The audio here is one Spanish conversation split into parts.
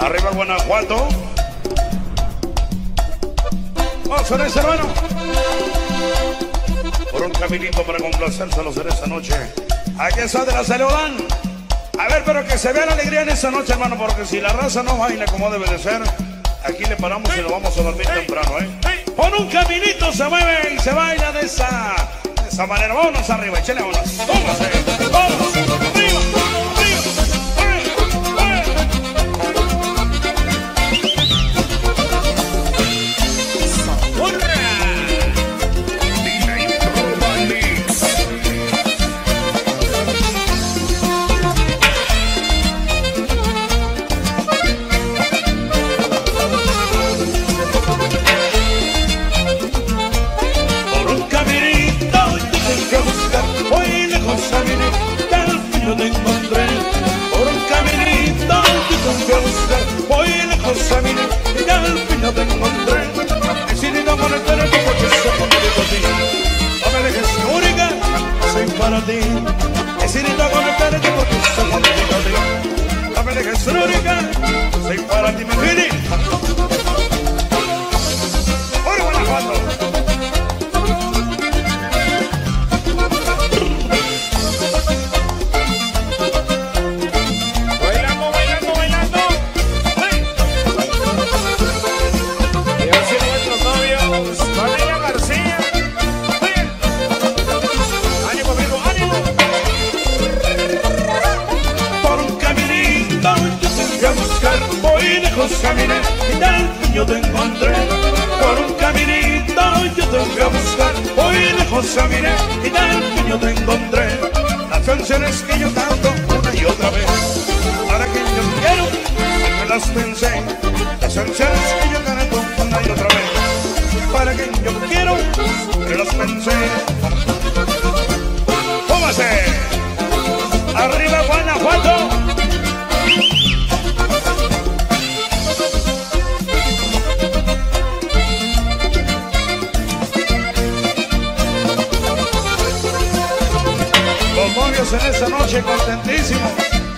Arriba Guanajuato. Vamos a ese hermano. Por un caminito para complacérselos en esta noche. Aquí está de la Celedad. A ver, pero que se vea la alegría en esta noche, hermano, porque si la raza no baila como debe de ser, aquí le paramos y nos vamos a dormir temprano, ¿eh? Por un caminito se mueve y se baila de esa manera. Vámonos arriba, échale, vámonos. Vámonos, vámonos, arriba, arriba. Caminé y tal yo te encontré. Por un caminito yo te fui a buscar. Hoy lejos caminé y tal yo te encontré. Las canciones que yo canto una y otra vez, para que yo quiero, me las pensé. Las canciones que yo canto una y otra vez, para que yo quiero, me las pensé. ¡Póngase! ¡Arriba Guanajuato! En esta noche contentísimos.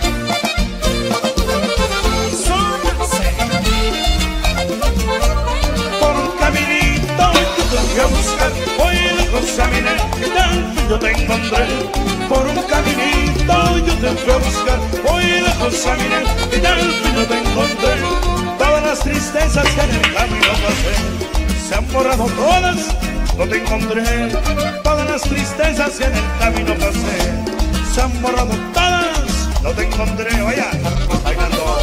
Por un caminito yo te fui a buscar. Hoy lejos caminé y tal yo te encontré. Por un caminito yo te fui a buscar. Hoy lejos caminé y tal yo te encontré. Todas las tristezas que en el camino pasé se han borrado todas, no te encontré. Todas las tristezas que en el camino pasé se han borrado todas, no te encontré. Vaya, bailando.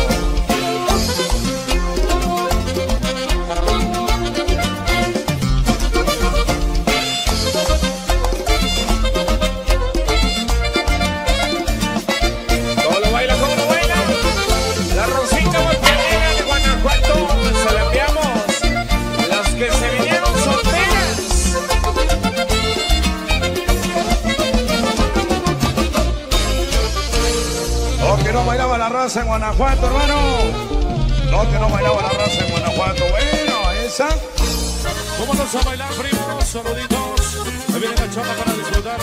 ¿Cómo lo baila? ¿Cómo lo baila? La Rosita Volterera de Guanajuato, se la enviamos. Las que se vinieron solteras. Que no bailaba la raza en Guanajuato, hermano. No, que no bailaba la raza en Guanajuato. Bueno, esa. Vámonos a bailar, primos, saluditos. Ahí viene la chamba para disfrutar.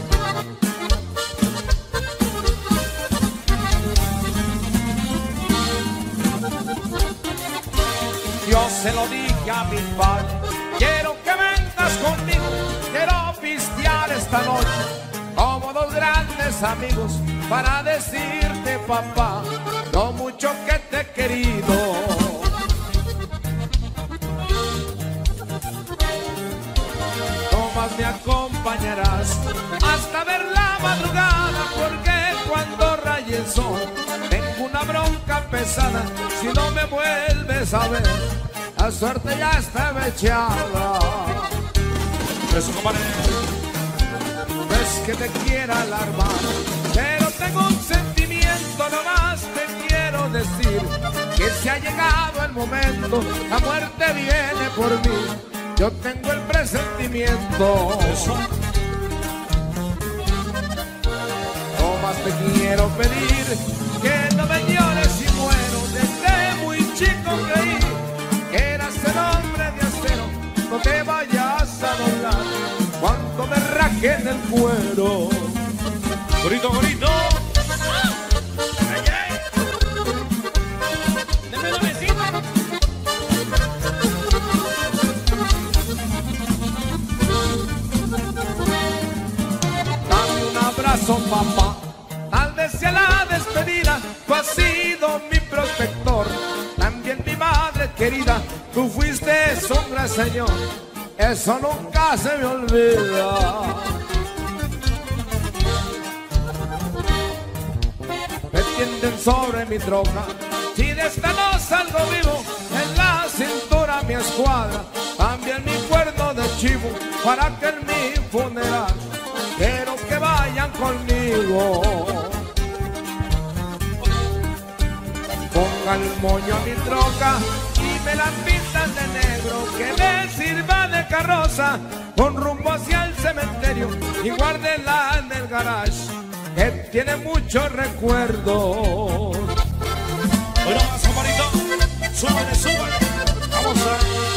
Yo se lo dije a mi padre, quiero que vengas conmigo, quiero pistear esta noche como dos grandes amigos, para decirte, papá, lo mucho que te he querido. No más me acompañarás hasta ver la madrugada, porque cuando raye el sol tengo una bronca pesada. Si no me vuelves a ver, la suerte ya está echada. Eso, compadre. No es que te quiera alarmar, pero tengo un sentimiento, nomás te quiero decir que si ha llegado el momento, la muerte viene por mí. Yo tengo el presentimiento. Eso. Nomás te quiero pedir que no me llores si muero. Desde muy chico creí que eras el hombre de acero. No te vayas a doblar cuando me raje en el cuero. Bonito, bonito. Démelo. tú has sido mi protector, también mi madre querida, tú fuiste un gran señor, eso nunca se me olvida. Me tienden sobre mi troca, si de esta no salgo vivo, en la cintura mi escuadra, también mi cuerno de chivo, para que en mi funeral quiero que vayan conmigo. Pongan el moño a mi troca y me la pintan de negro, que me sirva de carroza con rumbo hacia el cementerio y guárdenla en el garage, que tiene muchos recuerdos. Bueno, más amarito, súbale, súbale. Vamos a...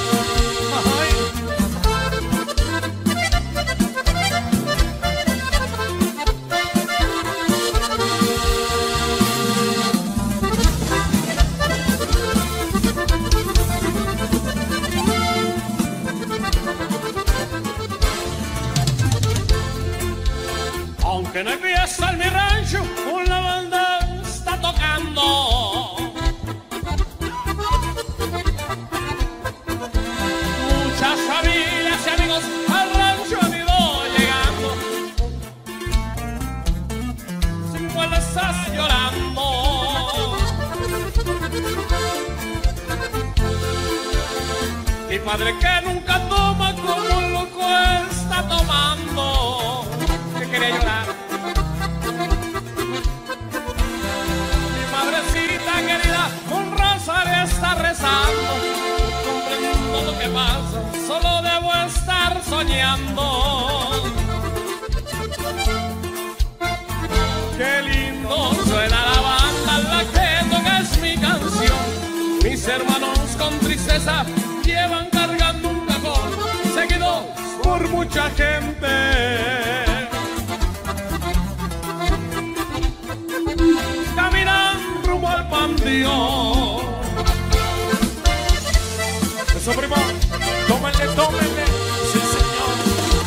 Aunque no empieza en mi rancho, una banda está tocando. Muchas familias y amigos al rancho han ido llegando. Sin cuál estás llorando. Mi padre que nunca toma como un loco está tomando. Que quería llorar. Mi madrecita querida, un rosario está rezando. Comprendo lo que pasa, solo debo estar soñando. Qué lindo suena la banda, la que toca es mi canción. Mis hermanos con tristeza llevan cargando un cajón, seguidos por mucha gente. Caminan rumbo al panteón. Eso, primo, tómenle, tómenle. Sí, señor.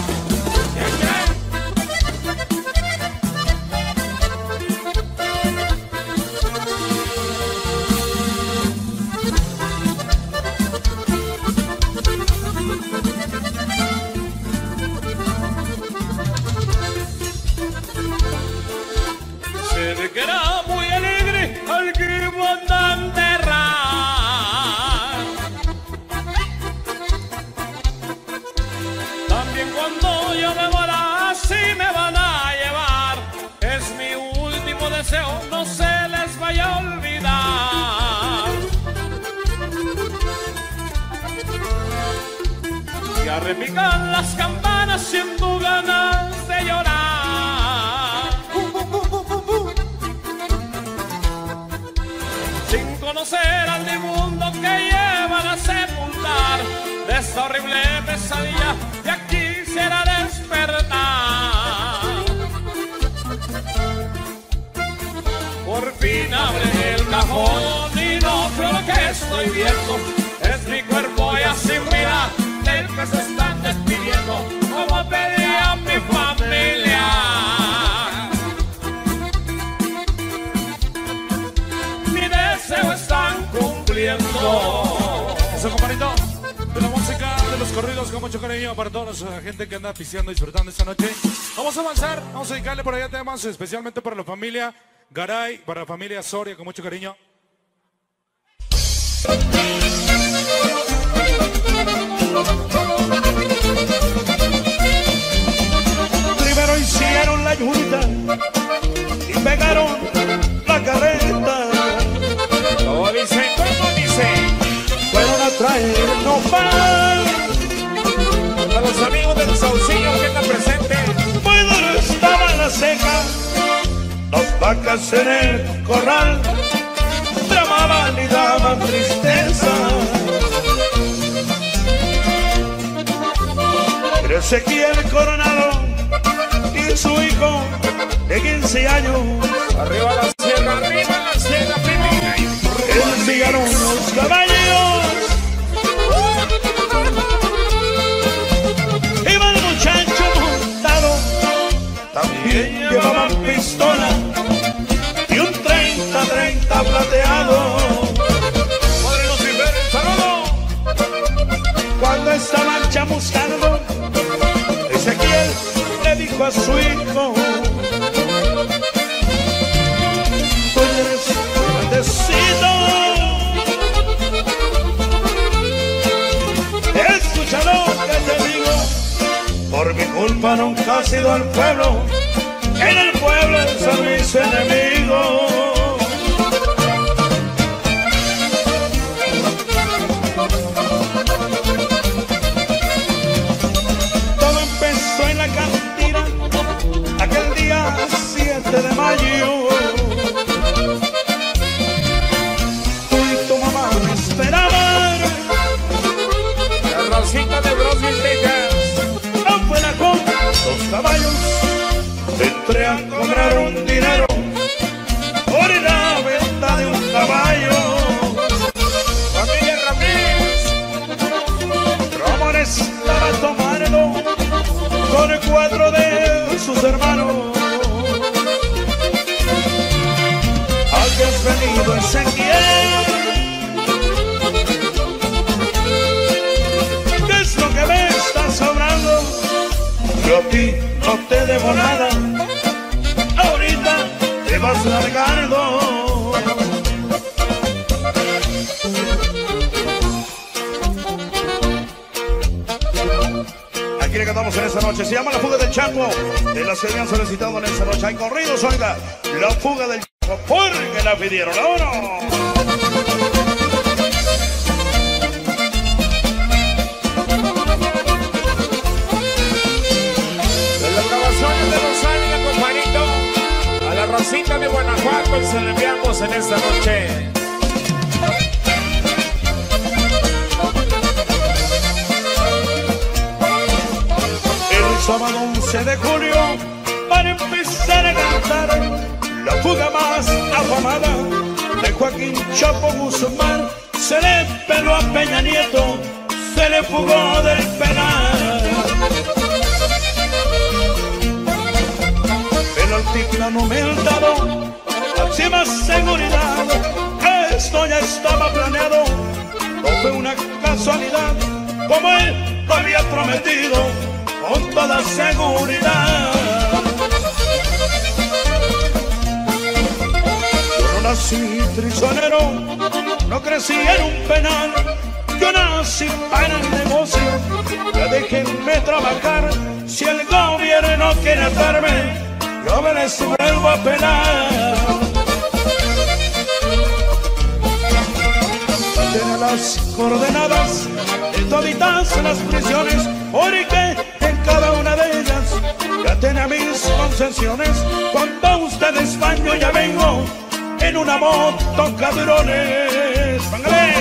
Se ve que era muy alegre al que mandan enterrar. También cuando yo me muera, así me van a llevar. Es mi último deseo, no se les vaya a olvidar. Y a repicar las campanas, siento ganas de llorar. Sin conocer al dimundo que llevan a sepultar, de esta horrible pesadilla ya quisiera despertar. Por fin abre el cajón y no creo lo que estoy viendo. Es mi cuerpo ya sin vida, del que se están despidiendo, como pedía mi familia. Están cumpliendo. Eso, compadrito, de la música, de los corridos con mucho cariño para toda la gente que anda pisteando, disfrutando esta noche. Vamos a avanzar, vamos a dedicarle por allá temas especialmente para la familia Garay, para la familia Soria, con mucho cariño. Primero hicieron la ayuda y pegaron la carreta. ¿Cómo dice? ¿Cómo dice? Fueron a traer nopal. Para los amigos del Saucillo que están presentes. Muy duro estaba la seca, las vacas en el corral tramaban y daban tristeza. Pero Ezequiel Coronado y su hijo de 15 años, Arriba la sierra, primera. enviaron los caballos. Iba el muchacho montado, también llevaban pistola y un 30-30 60 plateado. Padre Lucifer, el saludo. Cuando estaban chamuscando, Ezequiel le dijo a su hijo: tú eres bendecido. Escucha lo que te digo, por mi culpa nunca ha sido el pueblo, en el pueblo son mis enemigos. Todo empezó en la cantina aquel día 7 de mayo. Tú y tu mamá me esperaban. La Rosita de Brosville, Texas. Afuera con 2 caballos entré a cobrar un dinero por la venta de un caballo. Familia Ramírez. Ramón estaba tomando con 4 de sus hermanos. Habías venido Ezequiel. ¿Qué es lo que me está sobrando? Yo a ti no te debo nada, ahorita te vas largando. Aquí le cantamos en esta noche, se llama La Fuga del Chapo, de las que habían solicitado en esta noche. Hay corridos, oiga, La Fuga del Chapo, porque la pidieron. ¡Vámonos! A la Rosita de Guanajuato se le enviamos en esta noche. El sábado 11 de julio para empezar a cantar la fuga más afamada de Joaquín Chapo Guzmán. Se le peló a Peña Nieto, se le fugó del penal. El altiplano me ha dado máxima seguridad. Esto ya estaba planeado, no fue una casualidad, como él lo había prometido con toda seguridad. Yo no nací prisionero, no crecí en un penal. Yo nací para el negocio, ya déjenme trabajar. Si el gobierno quiere atarme, yo me les vuelvo a pelar. Tiene las coordenadas de toditas las prisiones, porque en cada una de ellas ya tiene mis concesiones. Cuando ustedes van yo ya vengo en una moto, cabrones. ¡Póngale!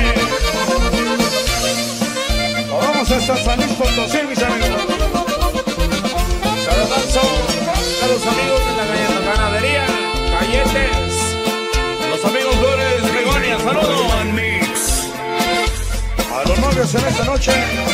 Vamos hasta San Luis Potosí, mis amigos. Saludazo a los amigos de la ganadería Galletes, los amigos Flores Begonia, saludos. A los novios en esta noche.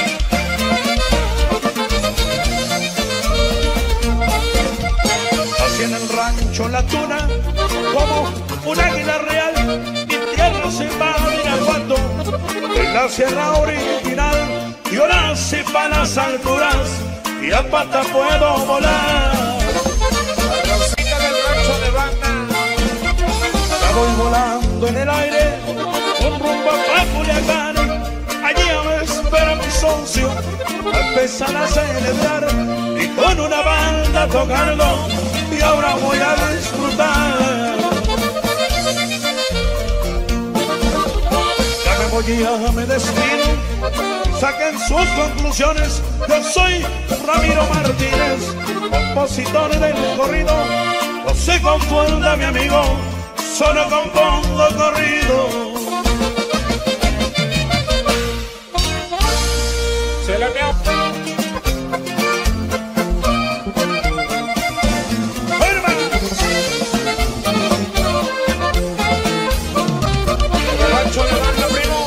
Así en el rancho La Tuna, como un águila real, mi tierra se va a Irapuato, en la sierra original. Yo nací para las alturas y a pata puedo volar. La Rosita del rancho de Banda. Ya voy volando en el aire, un rumbo a Culiacán. Allí me espera mi socio, a empezar a celebrar, y con una banda tocando, y ahora voy a disfrutar. Ya me voy, ya me despido, saquen sus conclusiones. Yo soy Ramiro Martínez, compositor del corrido. No se confunda mi amigo, solo compongo corrido. Se le envió. El rancho de Banda, primo.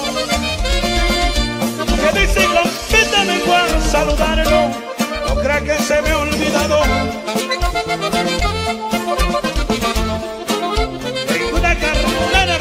Que dice compítame cuando saludarlo, no crea que se me ha olvidado. Tengo una carrera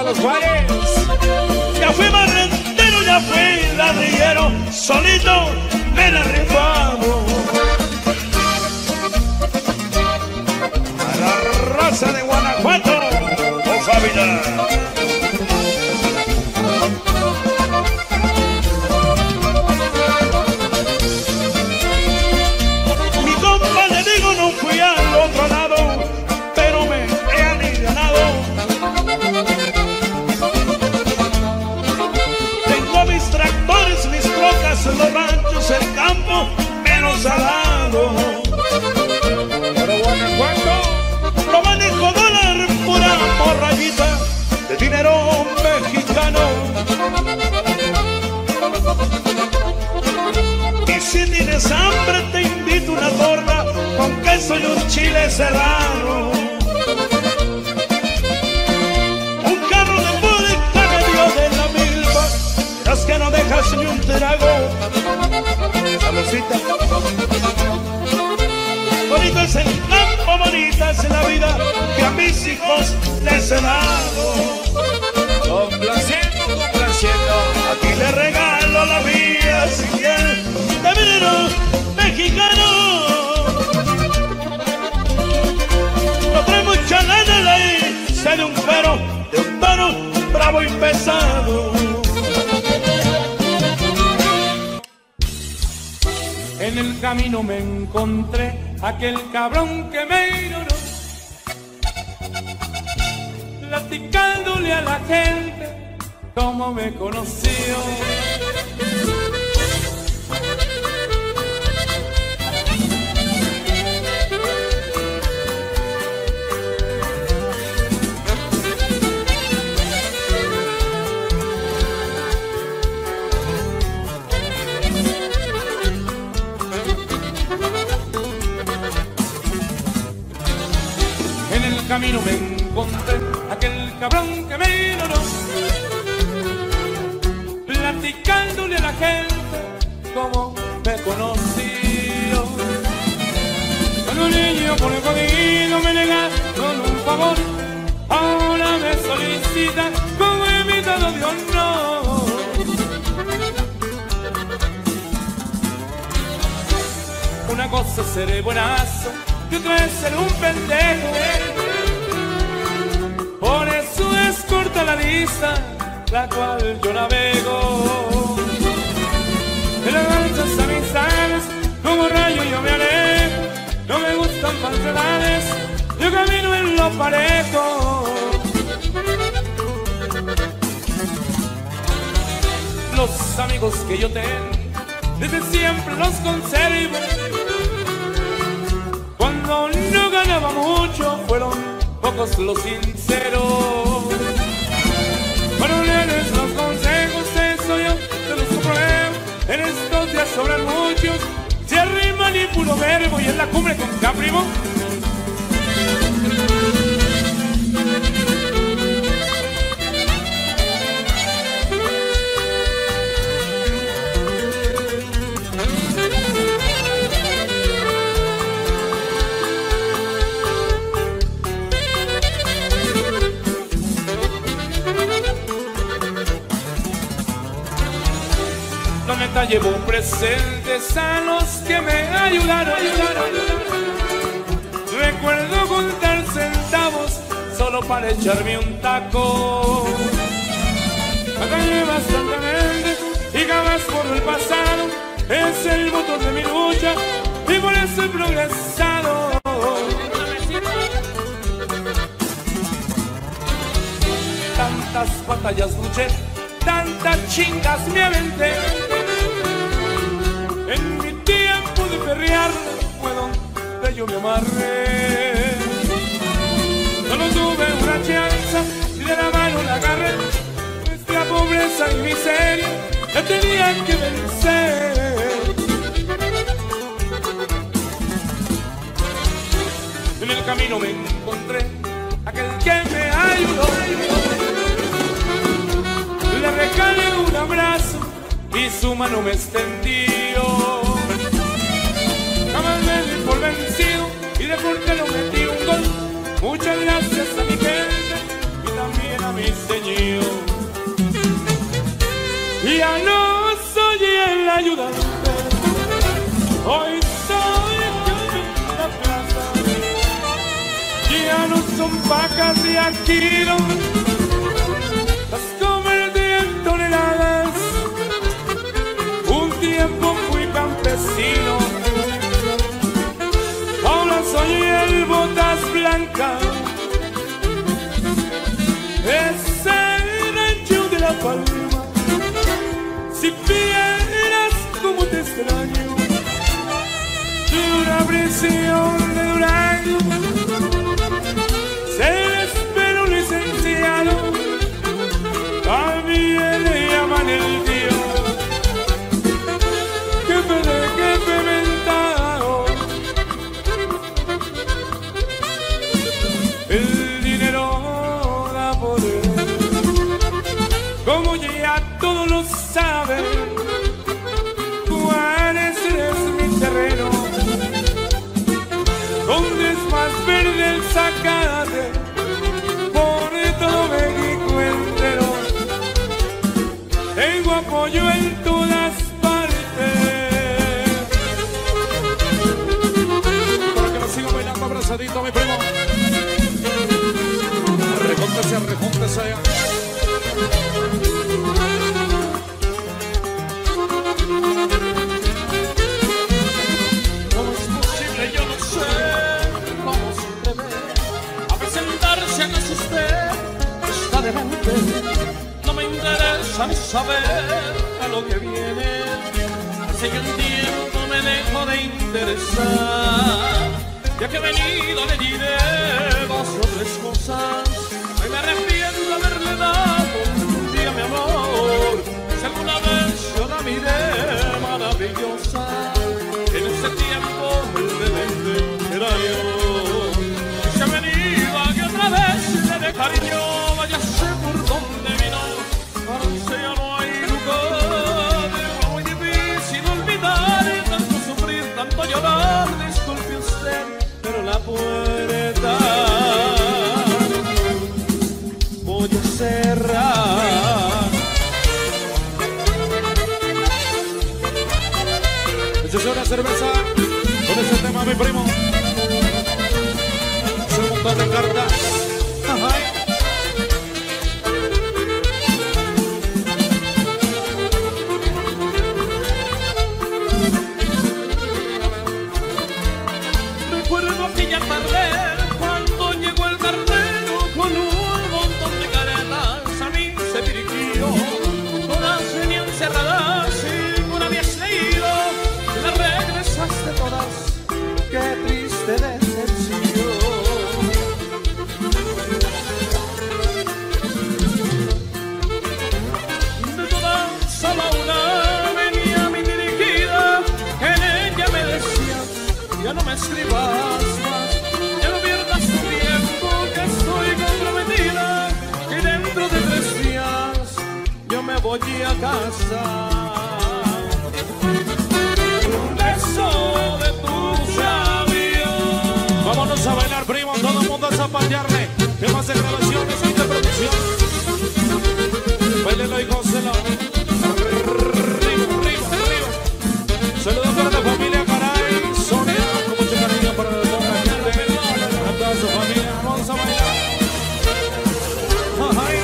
los Juárez. Ya fui barrendero, ya fui ladrillero, solito me la rifamos. A la raza de Guanajuato, oh Fábila. Mi compa le digo, no fui al otro lado, pero me he alivianado. Tengo mis tractores, mis trocas, los ranchos, el campo, menos salado. Pero Guanajuato, Lo manejo dólar, pura morrayita de dinero mexicano. Y si tienes hambre te invito una torta con queso y un chile serrano. Un carro de vodka me dio de la milpa, verás que no dejas ni un trago. Saludcita. Bonito es el campo, bonita es la vida que a mis hijos les he dado. complaciendo, complaciendo. Aquí le regalo la vida sin piel de minero mexicano. No trae mucha lana de ahí, sé de un cuero, de un tono bravo y pesado. En el camino me encontré aquel cabrón que me ignoró, platicándole a la gente cómo me conoció. En el camino me encontré aquel cabrón que me ignoró, platicándole a la gente cómo me conoció. Cuando un niño por el jodido me negaron un favor, ahora me solicita como invitado de honor. Una cosa es ser buenazo y otra es ser un pendejo. Por eso es corta la lista, la cual yo navego. De las altas amistades, como rayo yo me alejo. No me gustan falsedades, yo camino en lo parejo. Los amigos que yo tengo, desde siempre los conservo. Cuando no ganaba mucho, fueron pocos los sinceros. Pero leerles los consejos, eso yo te los compruebo. En estos días sobran muchos, se arriman y puro verbo. Y en la cumbre con Caprimo. La neta llevo presentes a los que me ayudaron. Recuerdo contar centavos solo para echarme un taco. Batallé bastante y jamás por el pasado. Es el motor de mi lucha y por eso he progresado. Tantas batallas luché, tantas chingas me aventé. En mi tiempo de perrear fue donde yo me amarré. Solo tuve una chance y de la mano la agarré. Nuestra pobreza y miseria la tenía que vencer. En el camino me encontré aquel que me ayudó. Le regalé un abrazo y su mano me extendió. Jamás me di por vencido y de portero metí un gol. Muchas gracias a mi gente y también a mi señor. son vacas de a kilo, las convertí en toneladas. Un tiempo fui campesino, ahora soy el botas blancas. Es el rancho de La Palma. Si vieras como te extraño, una prisión de Durango, se espera un licenciado, también le llaman el tío, jefe mentado. El dinero da poder, como ya todos lo saben. Juárez es mi terreno, donde es más verde el zacate, por todo México entero. Tengo apoyo en todas partes. Para que lo siga bailando abrazadito, mi primo. Rejúntese allá. ¿Cómo es posible? Yo no sé. Como siempre ve, a presentarse a que usted está delante. No me interesa ni saber a lo que viene. Hace que un tiempo me dejo de interesar. Ya que he venido le diré dos o tres cosas. Hoy me arrepiento de haberle dado un día mi amor. Si alguna vez yo la miré maravillosa, en ese tiempo el rebelde era yo. Y se ha venido aquí otra vez le de cariño, váyase por donde vino. Para ya no hay lugar, es muy difícil olvidar tanto sufrir, tanto llorar. Disculpe usted, pero la puerta voy a cerrar. Esa es una cerveza con ese tema, mi primo. Es un montón de cartas. Ajá. Recuerdo aquella tarde cuando llegó el cartero con un montón de caretas. A mí se dirigió, todas venían cerradas y ninguna habías leído. Las regresaste todas, qué triste decepción. De todas solo una venía mi dirigida, en ella me decía: ya no me escribas más, ya no pierdas tu tiempo, que estoy comprometida, y dentro de 3 días yo me voy a casa. Un beso de tus labios. Vámonos a bailar, primo. Todo el mundo a zapatearle. Temas de grabaciones y de producción. Báilelo y gócelo. Arriba, arriba, arriba. Saludos para la familia Garay, Sonia, con mucho cariño para toda la gente, a toda su familia. Vamos a bailar. Ay.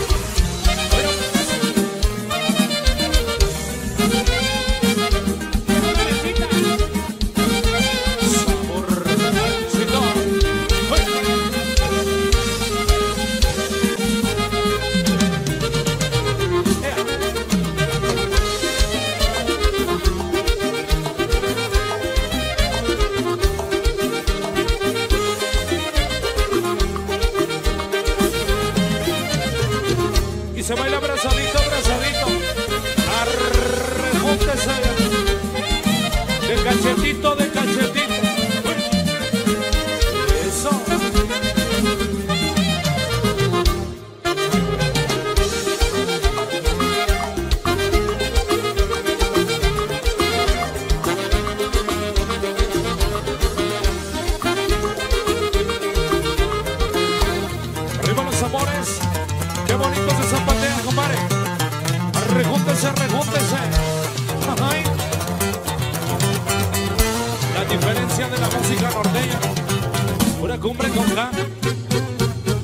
Se baila abrazadito, abrazadito. Arrejúntese. De cachetito, de cachetito. Eso. Arriba los amores. Qué bonito se zapatea, compadre. Rejúntese, rejúntese. Ay. La diferencia de la música norteña. Una cumbre con K.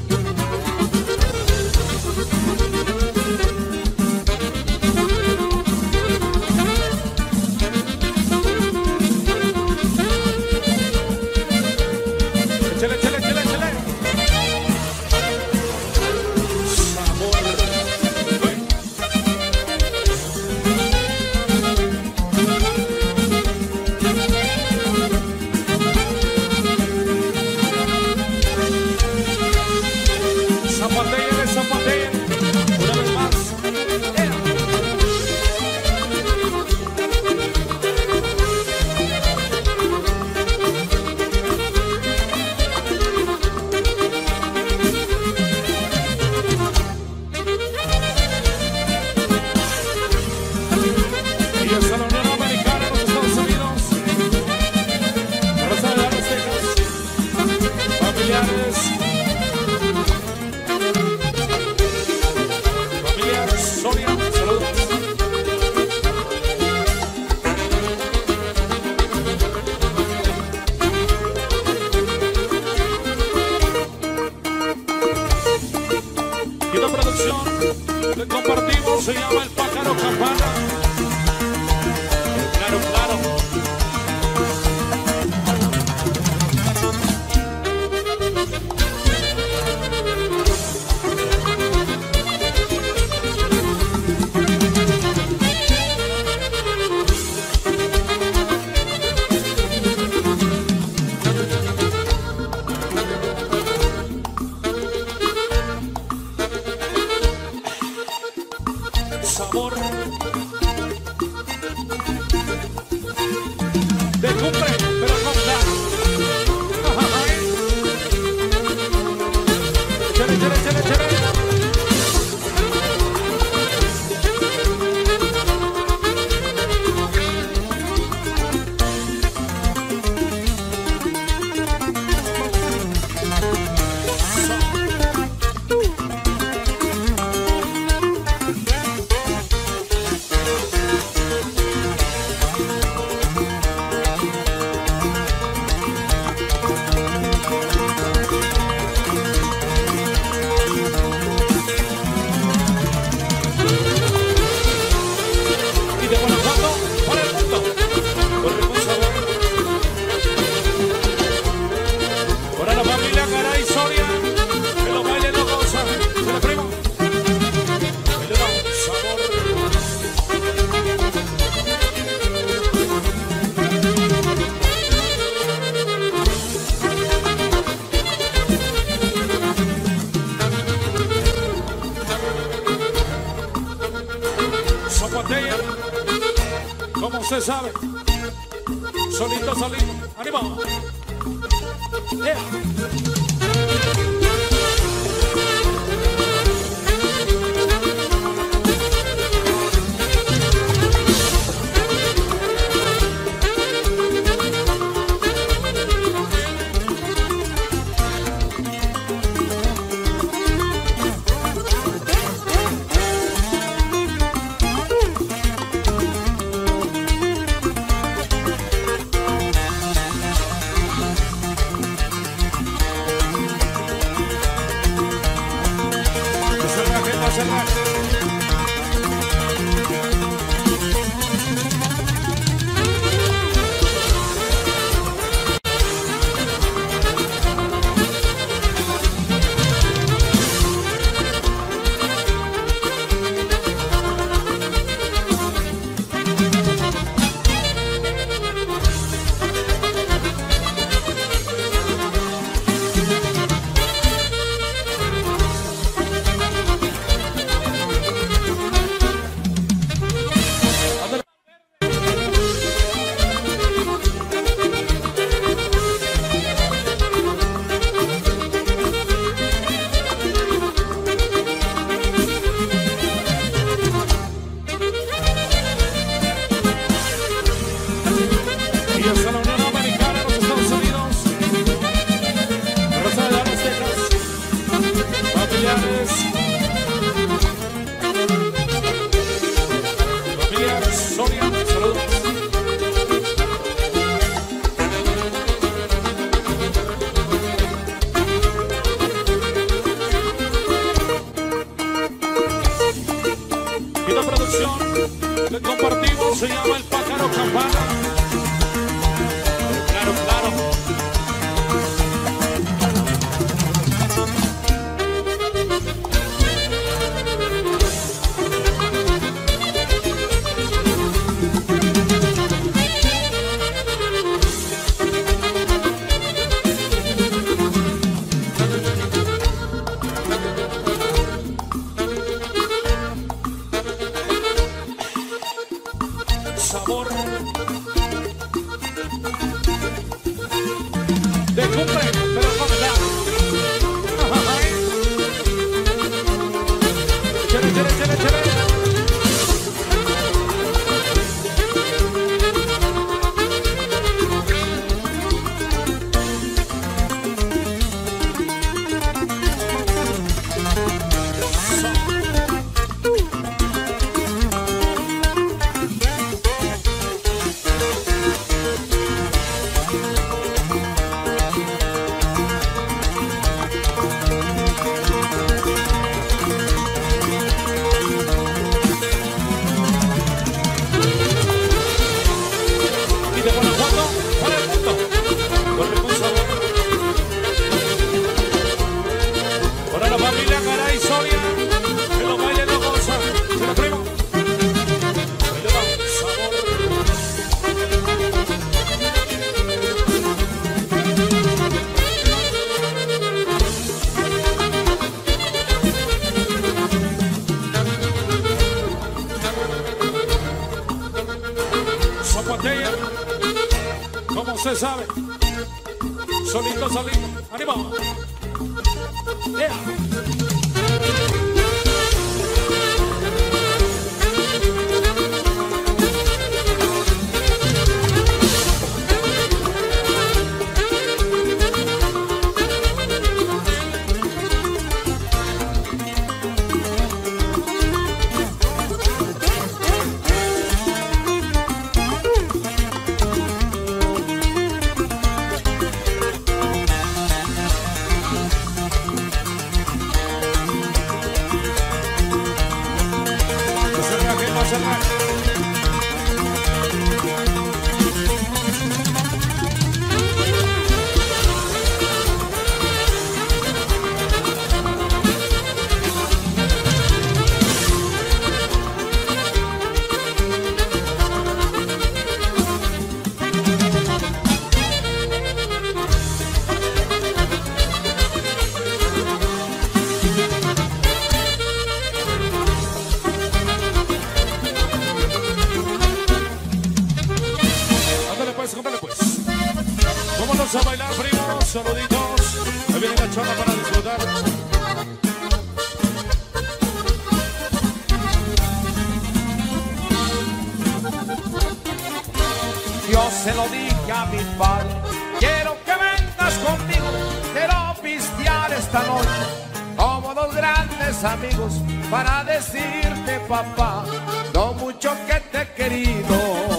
Esta producción que compartimos se llama El Pájaro Campana. Claro, claro. Sabor de cumbre, pero con sal. Chere, chere, chere, chere. ¿Cómo se sabe? Solito, solito. ¡Ánimo! Yeah. Que compartimos se llama El Pájaro Campana. Claro, claro. Sabor de cumbre, pero con sal. Chere, chere, chere, chere. Garay Soria, que lo baile no goza. Se lo primo. Baile va, sabor. Zapatella, como se sabe, solito, solito, ánimo. Yeah. Vámonos a bailar, primos, saluditos. Ahí viene la chona para disfrutar. Yo se lo dije a mi padre, quiero que vengas conmigo, quiero pistear esta noche como dos grandes amigos para decirte, papá, lo mucho que te he querido.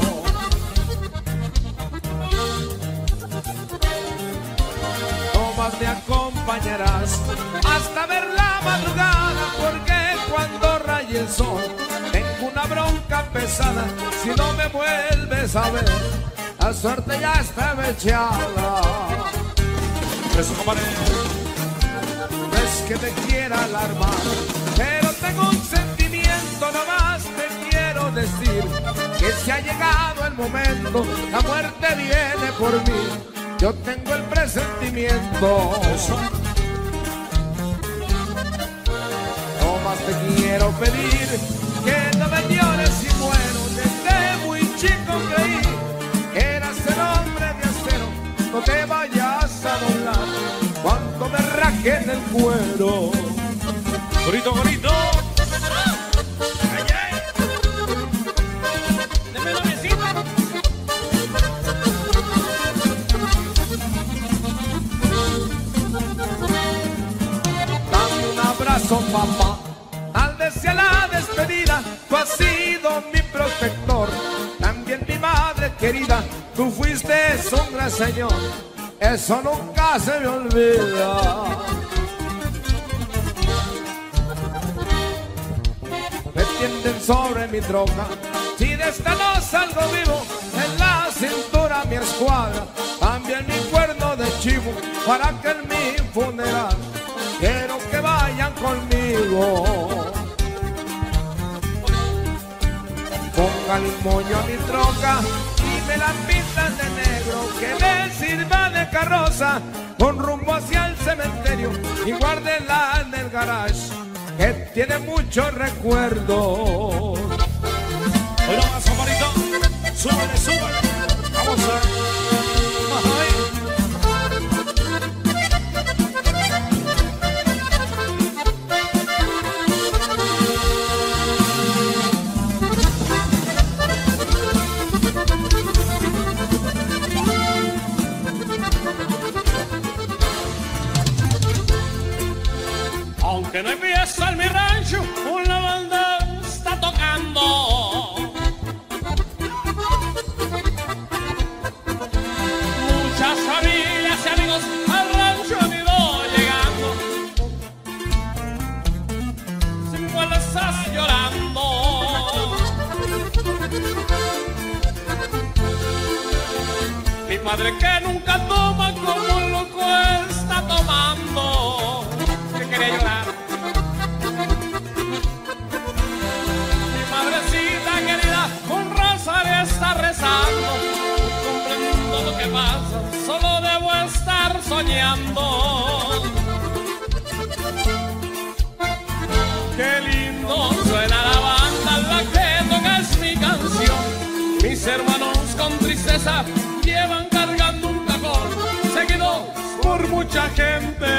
Me acompañarás hasta ver la madrugada, porque cuando raye el sol tengo una bronca pesada. Si no me vuelves a ver, la suerte ya está echada. Eso, compadre. No es que te quiera alarmar, pero tengo un sentimiento, nomás te quiero decir que si ha llegado el momento, la muerte viene por mí. Yo tengo el presentimiento. Eso. No más te quiero pedir que no me llores si muero. Desde muy chico creí que eras el hombre de acero. No te vayas a doblar cuando me rajen el cuero. Gorito, gorito. Papá, al decir la despedida, tú has sido mi protector, también mi madre querida, tú fuiste un gran señor, eso nunca se me olvida. Me tienden sobre mi droga, si de esta no salgo vivo, en la cintura mi escuadra, también mi cuerno de chivo, para que en mi funeral quiero que vayan conmigo. Pongan un moño a mi troca y me la pintan de negro, que me sirva de carroza con rumbo hacia el cementerio y guárdenla en el garage, que tiene muchos recuerdos. Bueno, más, compadrito. Súbale, súbale. Vamos a... Aunque no empieza en mi rancho, una banda está tocando. Muchas familias y amigos al rancho han ido llegando. Sin fuerzas llorando. Mi madre que nunca toma como un loco está tomando. Que quería llorar. tristeza llevan cargando un cajón, seguidos por mucha gente.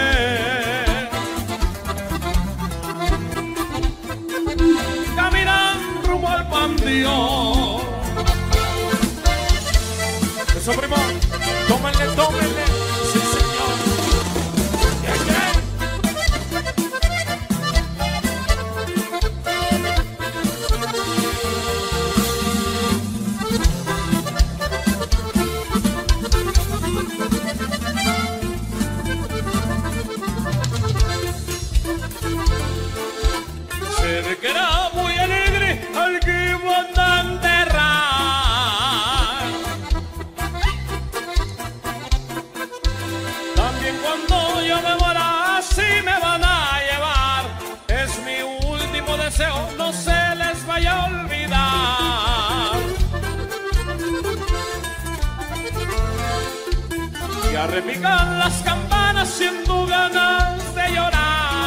Caminan rumbo al panteón. Eso, primo, tómenle, tómenle. Sí, señor. Se ve que era muy alegre al que iban a enterrar. También cuando yo me muera, así me van a llevar. Es mi último deseo, no se les vaya a olvidar. Ya repican las campanas, siento ganas de llorar.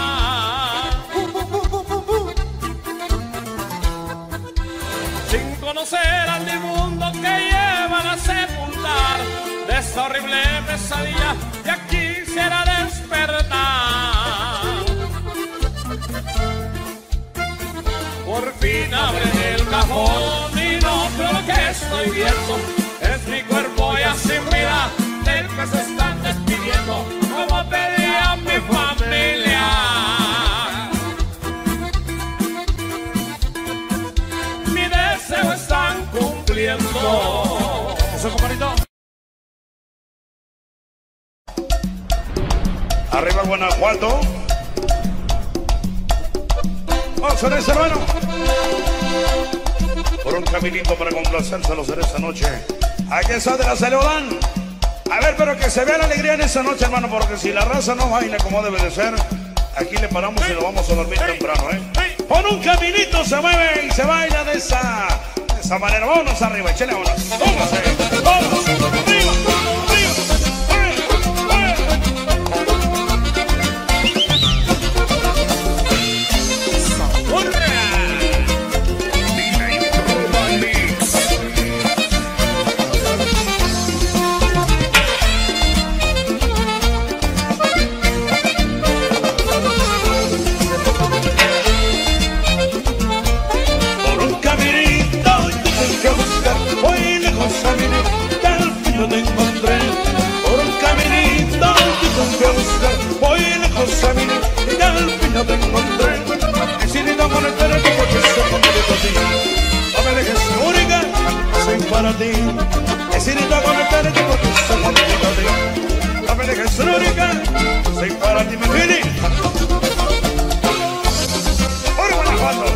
Sin conocer al dimundo que llevan a sepultar, de esta horrible pesadilla ya quisiera despertar. Por fin abren el cajón y no creo lo que estoy viendo. Es mi cuerpo ya sin vida, del que se están despidiendo, como pedía mi familia. Mi deseo están cumpliendo. Eso, compadrito. Arriba Guanajuato. Vamos a ver, hermano. Por un caminito para complacérselos en esta noche. Aquí está de la Celeolán. A ver, pero que se vea la alegría en esta noche, hermano, porque si la raza no baila como debe de ser, aquí le paramos y lo vamos a dormir temprano, ¿eh? Por un caminito se mueve y se baila de esa manera. Vámonos arriba, échale, vámonos. Póngase, vámonos, arriba, arriba, yo te encontré por un caminito que te fui a buscar, voy lejos caminé y al fin yo te encontré. Decidito conectar tu porque soy conmigo a ti, no me dejes única, soy para ti. Decidito conectar tu porque soy conmigo a ti, no me dejes única, soy para ti, mi Fili. ¡Por Guanajuato!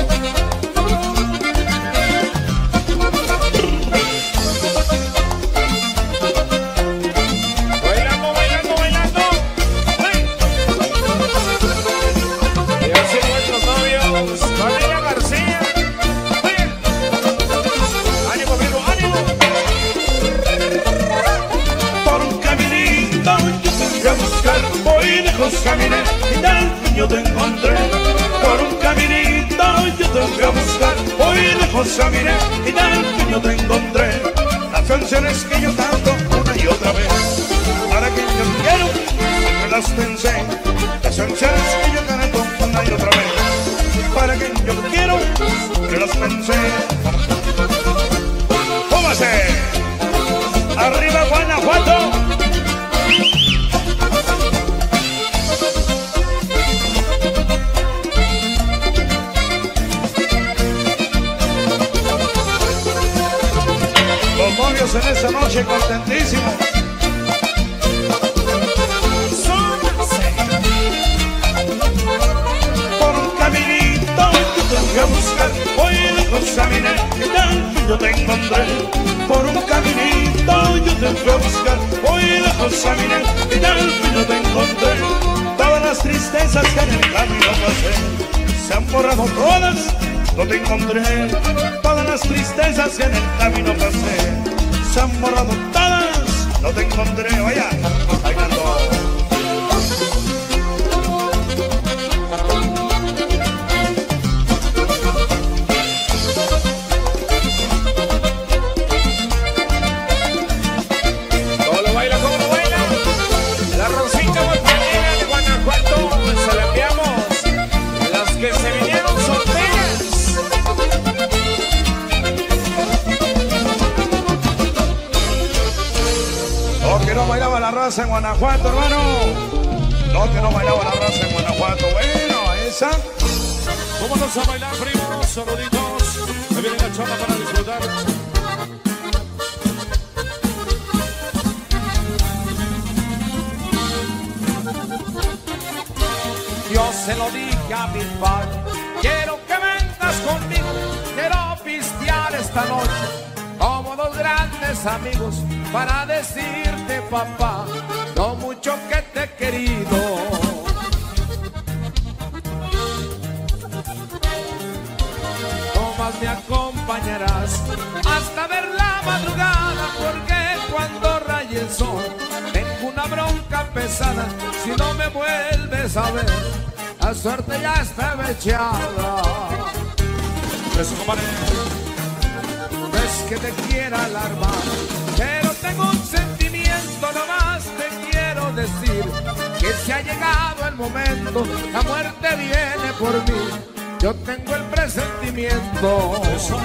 Caminé y al fin yo te encontré. Por un caminito yo te fui a buscar, hoy lejos caminé y al fin yo te encontré. Las canciones que yo canto una y otra vez, para que yo quiero, siempre las pensé. Las canciones que yo canto una y otra vez, para que yo quiero, siempre las pensé. ¡Póngase! ¡Arriba Guanajuato! Los novios en esta noche contentísimos. Por un caminito yo te fui a buscar, hoy lejos caminé y al fin yo te encontré. Por un caminito yo te fui a buscar, hoy lejos caminé y al fin yo te encontré. Todas las tristezas que en el camino pasé se han borrado todas, no te encontré. Todas las tristezas que en el camino pasé se han borrado todas, no te encontré. Vaya, bailando. raza en Guanajuato, hermano. No, que no bailaba la raza en Guanajuato. Bueno, esa. Vámonos a bailar, primos, saluditos. Me viene la charla para disfrutar. Yo se lo dije a mi padre, quiero que vengas conmigo, quiero pistear esta noche como dos grandes amigos para decirte, papá, lo mucho que te he querido. Tomás, me acompañarás hasta ver la madrugada, porque cuando raye el sol tengo una bronca pesada si no me vuelves a ver. La suerte ya está echada. Eso, compadre. No es que te quiera alarmar, pero tengo un sentimiento, nomás te quiero decir que si ha llegado el momento, la muerte viene por mí. Yo tengo el presentimiento. Eso.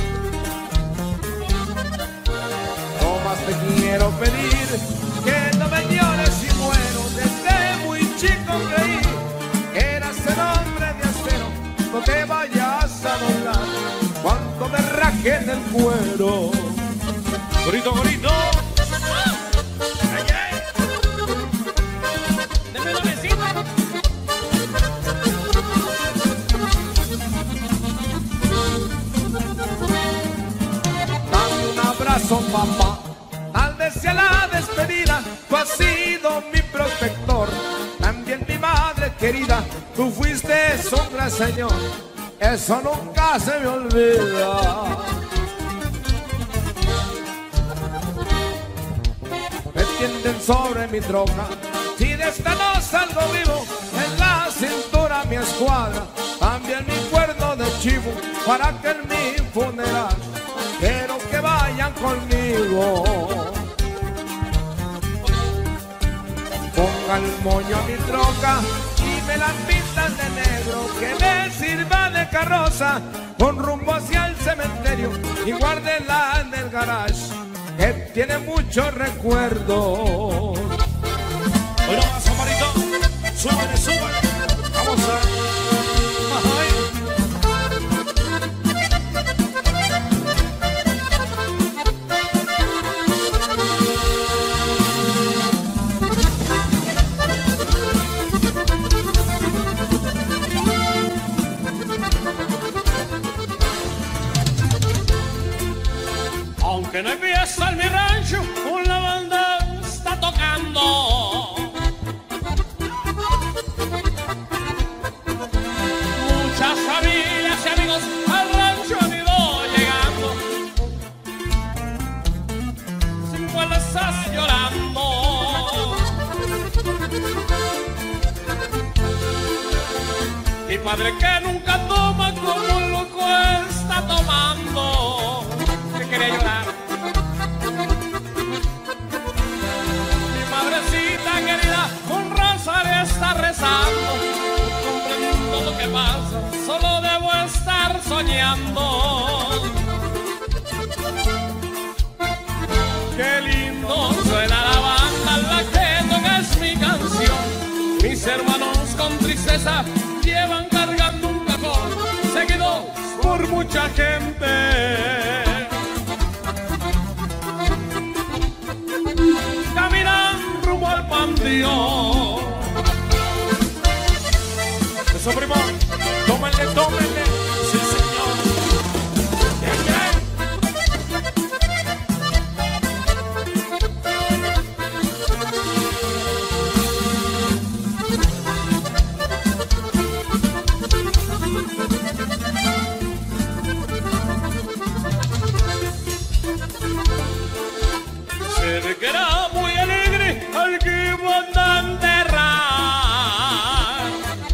Nomás te quiero pedir que no me llores si muero. Desde muy chico creí que eras el hombre de acero. No te vayas a doblar cuando me raje en el cuero. Gorito, gorito. ¡Ay, ay! ¡Deme un besito! Dame un abrazo, papá. Tal vez sea la despedida. Tú has sido mi protector, también mi madre querida. Tú fuiste un gran señor, eso nunca se me olvida. Me tienden sobre mi troca, si de esta no salgo vivo, en la cintura mi escuadra, también mi cuerno de chivo, para que en mi funeral quiero que vayan conmigo. Ponga el moño a mi troca y me la pintan de negro, que me sirva de carroza con rumbo hacia el cementerio, y guárdenla en el garage que tiene muchos recuerdos. Bueno, más, compadrito. Súbale, súbale. Vamos a... Aunque no empieza en mi rancho, una banda está tocando. Muchas familias y amigos al rancho han ido llegando, sin fuerzas llorando. Mi padre, que nunca toma, como un loco está tomando, que quería llorar. Mi madrecita querida con rosario está rezando, comprendiendo lo que pasa, solo debo estar soñando. Qué lindo suena la banda, la que toca es mi canción. Mis hermanos con tristeza llevan cargando un cajón, seguidos por mucha gente. Caminan rumbo al panteón. Eso, primo. Tómenle, tómenle. Sí, señor. Yeah, yeah. Se ve que era muy alegre al que iba a enterrar.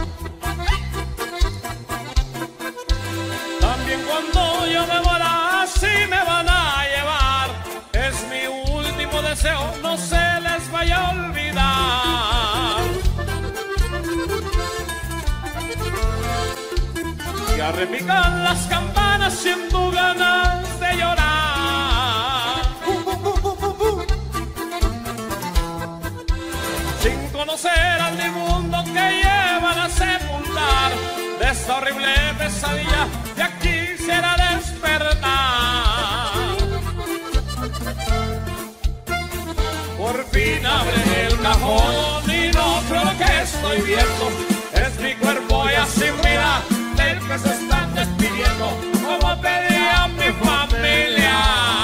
También cuando yo me muera, así me van a llevar. Es mi último deseo, no se les vaya a olvidar. Y a repicar las campanas, siento ganas de llorar. será mi mundo que llevan a sepultar. De esta horrible pesadilla ya quisiera despertar. Por fin abre el cajón y no creo lo que estoy viendo. Es mi cuerpo ya sin vida del que se están despidiendo, como pedía mi familia.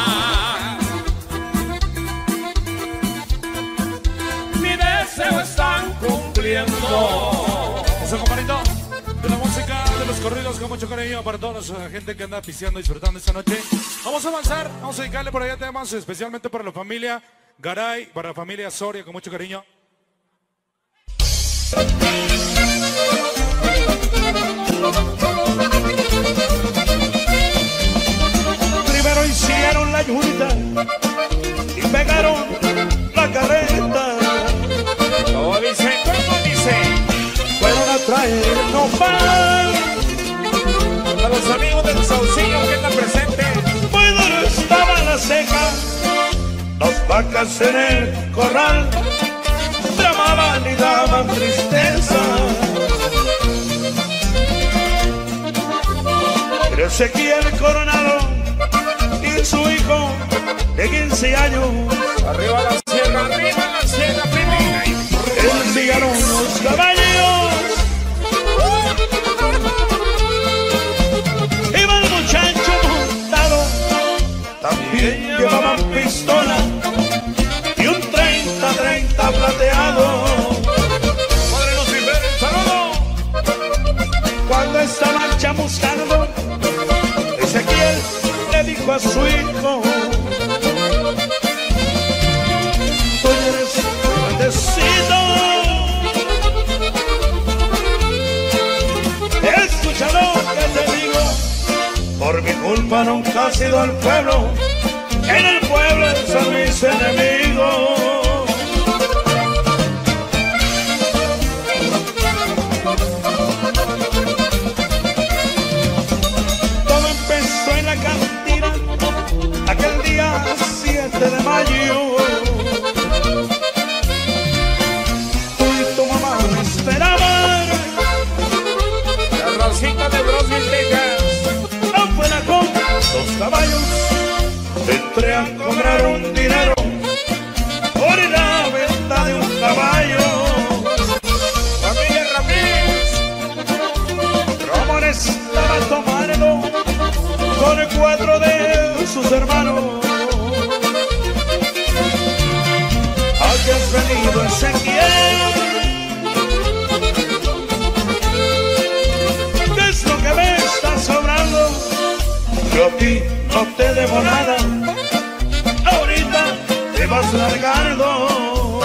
Mi deseo están cumpliendo. Eso, compadrito, de la música, de los corridos con mucho cariño para toda la gente que anda pisteando y disfrutando esta noche. Vamos a avanzar, vamos a dedicarle por allá temas especialmente para la familia Garay, para la familia Soria, con mucho cariño. Primero hicieron la ayuda y pegaron la carreta. ¿Cómo dice? ¿Cómo dice? Fueron a traer nopal. A los amigos del Saucillo que están presentes. Muy duro estaba la seca, las vacas en el corral tramaban y daban tristeza. Pero Ezequiel Coronado y su hijo de 15 años Arriba la sierra primera. enviaron los caballos. Iba el muchacho montado, también llevaban pistola y un 30-30 plateado. Padre Lucifer, saludo. Cuando estaban chamuscando, Ezequiel le dijo a su hijo: tú eres bendecido. Escucha lo que te digo, por mi culpa nunca ha sido el pueblo, en el pueblo son mis enemigos. Todo empezó en la cantina aquel día 7 de mayo. Tú y tu mamá me esperaban. La Rosita de Brosville, Texas. Afuera con 2 caballos entré a cobrar un dinero por la venta de un caballo. Familia Ramírez. Ramón estaba tomando con 4 de sus hermanos. Aquí has venido, Ezequiel. ¿Qué es lo que me está sobrando? Yo a ti no te debo nada, ahorita te vas largando.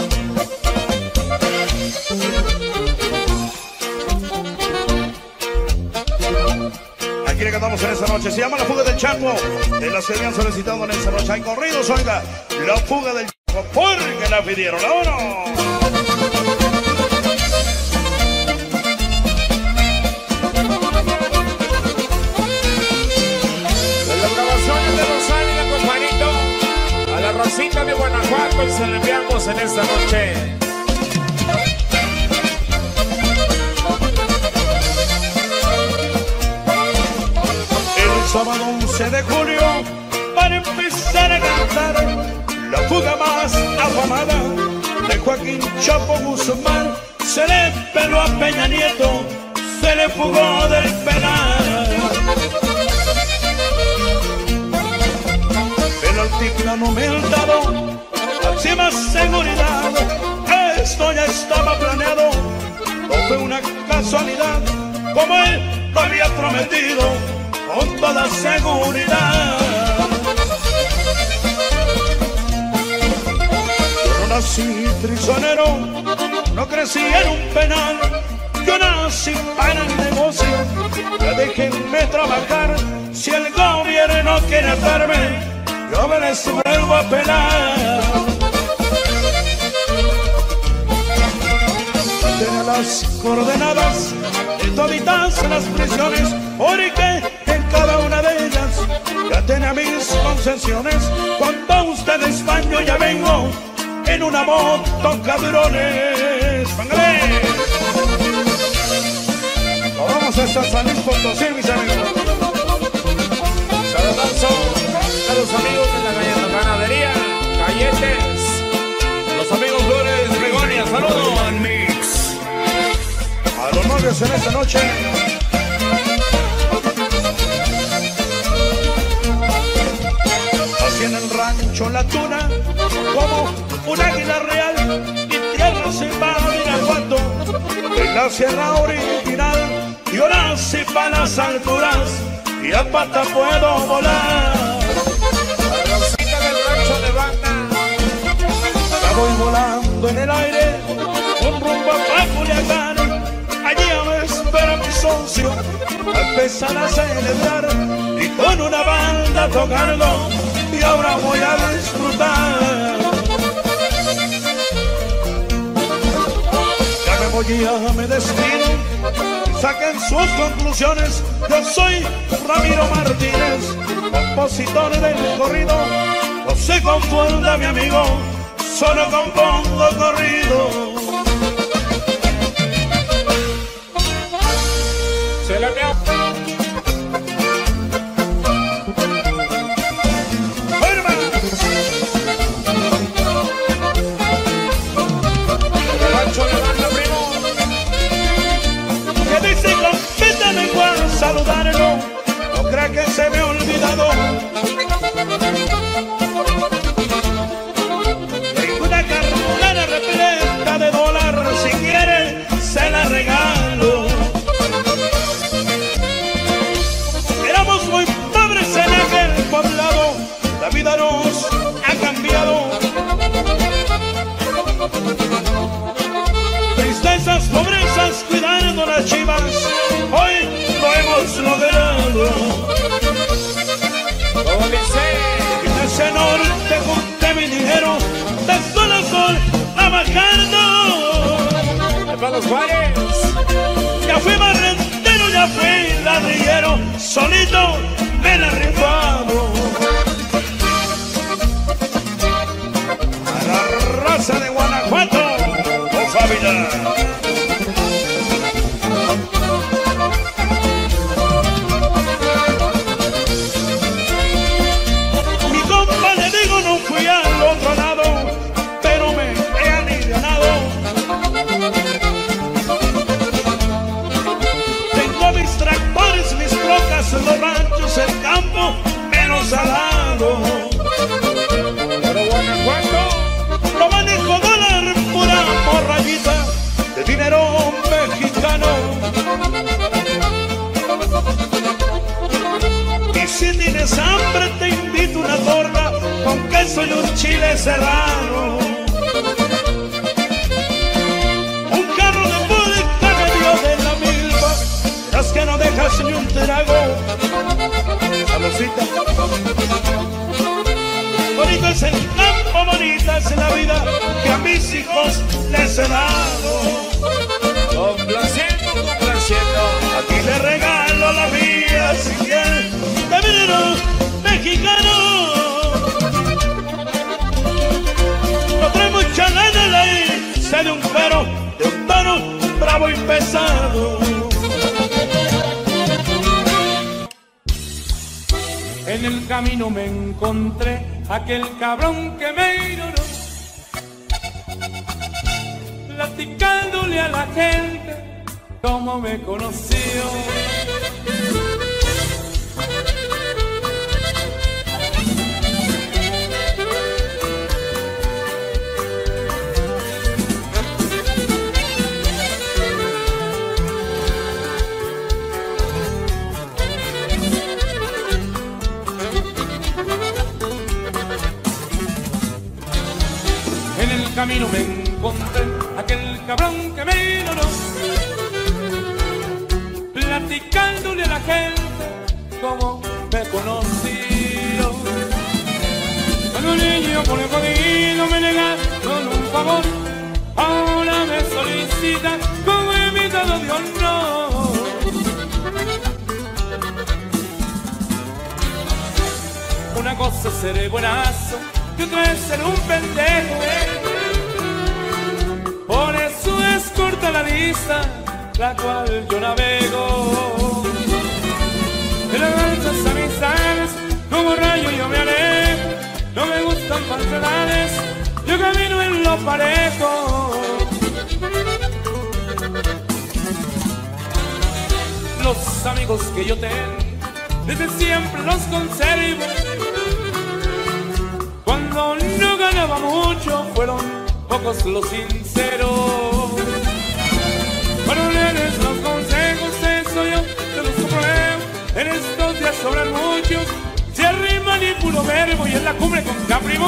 Aquí le cantamos en esta noche, se llama La Fuga del Chapo, de las que habían solicitado en esta noche. Hay corridos, oiga, La Fuga del Chapo, porque la pidieron. ¡Vámonos! A la Rosita de Guanajuato y se le enviamos en esta noche. El sábado 11 de julio para empezar a cantar la fuga más afamada de Joaquín Chapo Guzmán. Se le peló a Peña Nieto, se le fugó del penal. El altiplano humildado, máxima seguridad, esto ya estaba planeado, no fue una casualidad, como él lo había prometido, con toda seguridad. Yo no nací prisionero, no crecí en un penal, yo nací para el negocio, ya déjenme trabajar, si el gobierno quiere atarme, yo me les vuelvo a pelar. Tiene las coordenadas de toditas las prisiones, porque en cada una de ellas ya tiene mis concesiones. Cuando ustedes van yo ya vengo en una moto, cabrones. Alegres, póngale. Nos vamos hasta San Luis Potosí, mis amigos. Saludazo a los amigos de la ganadería Galletes, los amigos Flores Begonia, saludos. A los novios en esta noche. Así en el rancho La Tuna, como un águila real, y tierra se va a Irapuato, en la sierra original, y ahora sí para las alturas, y a pata puedo volar. A la cita del rancho de banda, ya voy volando en el aire, un rumbo a Culiacán. Allí me espera mi socio a empezar a celebrar, y con una banda tocando, y ahora voy a disfrutar. Ya me voy, ya me despido, saquen sus conclusiones. Yo soy Ramiro Martínez, compositor del corrido. No se confunda mi amigo, solo compongo corrido. se la veo. El rancho de banda, primo. Que dice compítame cual saludarlo, no crea que se me ha olvidado. Tengo una cartera repleta de dólar, si quiere se la regalo. Éramos muy pobres en aquel poblado, la vida nos ha cambiado. Tristezas, pobrezas, cuidando las chivas, hoy lo hemos logrado. Como dice, En ese norte junté mi dinero, de sol a sol trabajando. para los Juárez. Ya fui barrendero, ya fui ladrillero, solito me la he rifado. A la raza de Guanajuato, con Fábila. Mi compa le digo, no fui al otro lado, pero me he alivianado. Tengo mis tractores, mis trocas, los ranchos, el campo, menos salado. Pero Guanajuato, Lo manejo dólar, pura morrayita de dinero mexicano. Y si tienes hambre te invito una torta con queso y un chile serrano. Un carro de vodka medio de la milpa, las que no dejas ni un trago. Saludcita. Bonito es el campo, bonita es la vida que a mis hijos les he dado. complaciendo, complaciendo. Aquí le regalo la vida si quiere de minero mexicano. No trae mucha lana la sé de un cuero, de un tono bravo y pesado. En el camino me encontré aquel cabrón que me ignoró, platicándole a la gente cómo me conoció. En el camino me encontré aquel cabrón que me ignoró, platicándole a la gente cómo me conoció. Cuando un niño por el jodido me negaron un favor, ahora me solicitan como invitado de honor. Una cosa es ser buenazo y otra es ser un pendejo. Por eso es corta la lista, la cual yo navego. De las falsas amistades, como rayo yo me alejo. No me gustan falsedades, yo camino en lo parejo. Los amigos que yo tengo, desde siempre los conservo. Cuando no ganaba mucho, fueron pocos los sinceros. Para leerles los consejos, eso yo te los compruebo. En estos días sobran muchos, se arriman y puro verbo, y en la cumbre con Caprimo.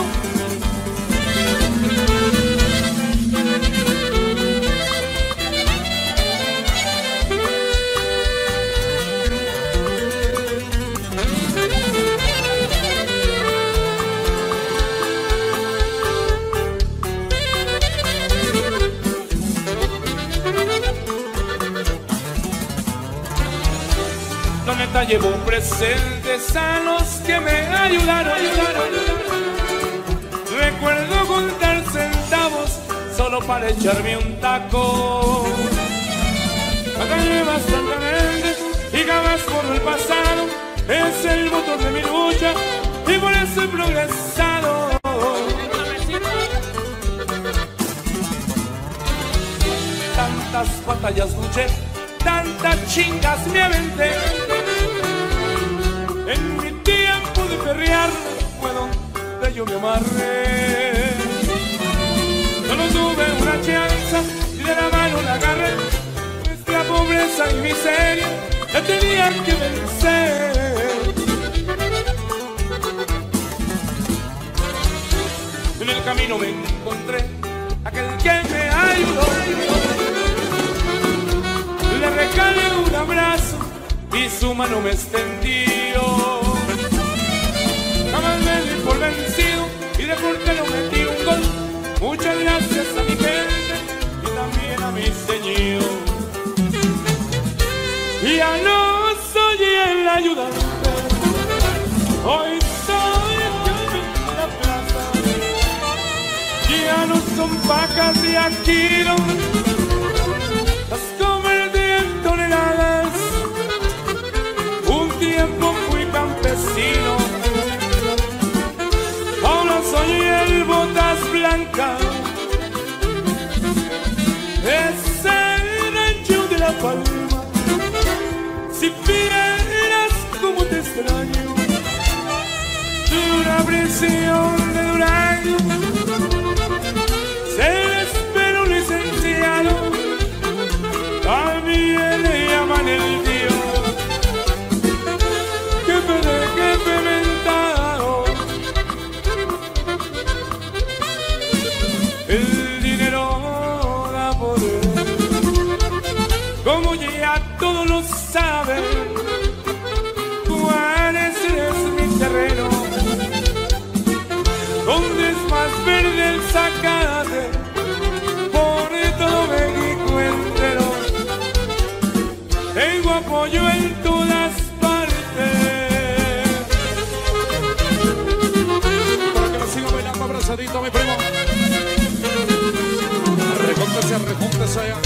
La neta llevo presentes a los que me ayudaron. Recuerdo contar centavos solo para echarme un taco. Batallé bastante y jamás por el pasado. Es el motor de mi lucha y por eso he progresado. Tantas batallas luché, tantas chingas me aventé. En mi tiempo de perrear, bueno, de yo me amarré. Solo tuve una chance y de la mano la agarré. Nuestra pobreza y miseria la tenía que vencer. En el camino me encontré aquel que me ayudó. Le regalé un abrazo y su mano me extendió. Jamás me di por vencido y de portero metí un gol. Muchas gracias a mi gente y también a mi señor. Ya no soy el ayudante, hoy soy el que me la plaza. Ya no son vacas de Aquilo, las convertí en toneladas. Un tiempo fui campesino, ahora soy el botas blancas. Es el rancho de La Palma. Si vieras cómo te extraño, de una prisión de Durango se espera un licenciado, también le llaman el tío. Que fermentado, el dinero da poder, como ya todos lo saben. Juárez es mi terreno, donde es más verde el zacate, por todo México entero. Tengo apoyo en todas partes. Para que lo siga bailando abrazadito, mi primo. Rejúntese allá.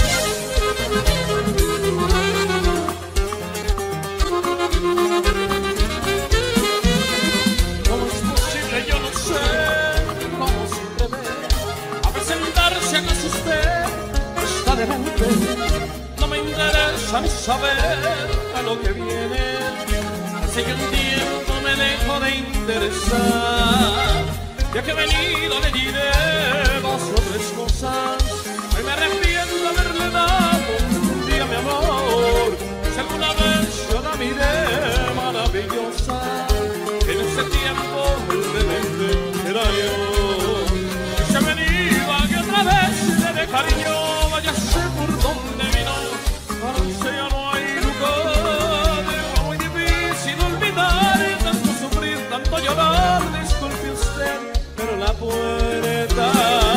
¿Cómo es posible? Yo no sé cómo se atreve a presentarse acaso usted está delante. No me interesa ni saber a lo que viene. Hace que un tiempo me dejo de interesar. Ya que he venido le diré dos o tres cosas. Hoy me arrepiento de haberle dado un día mi amor. Si alguna vez yo la miré maravillosa, en ese tiempo realmente era yo. Y se ha venido aquí otra vez de cariño, váyase por donde vino. Ahora ya no hay lugar, es muy difícil olvidar tanto sufrir, tanto llorar. Disculpe usted, pero la puerta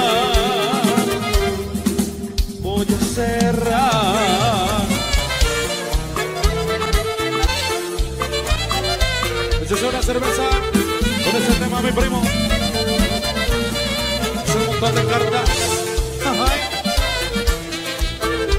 voy a cerrar. Esa es una cerveza con ese tema, mi primo. Es un montón de cartas. Ajá.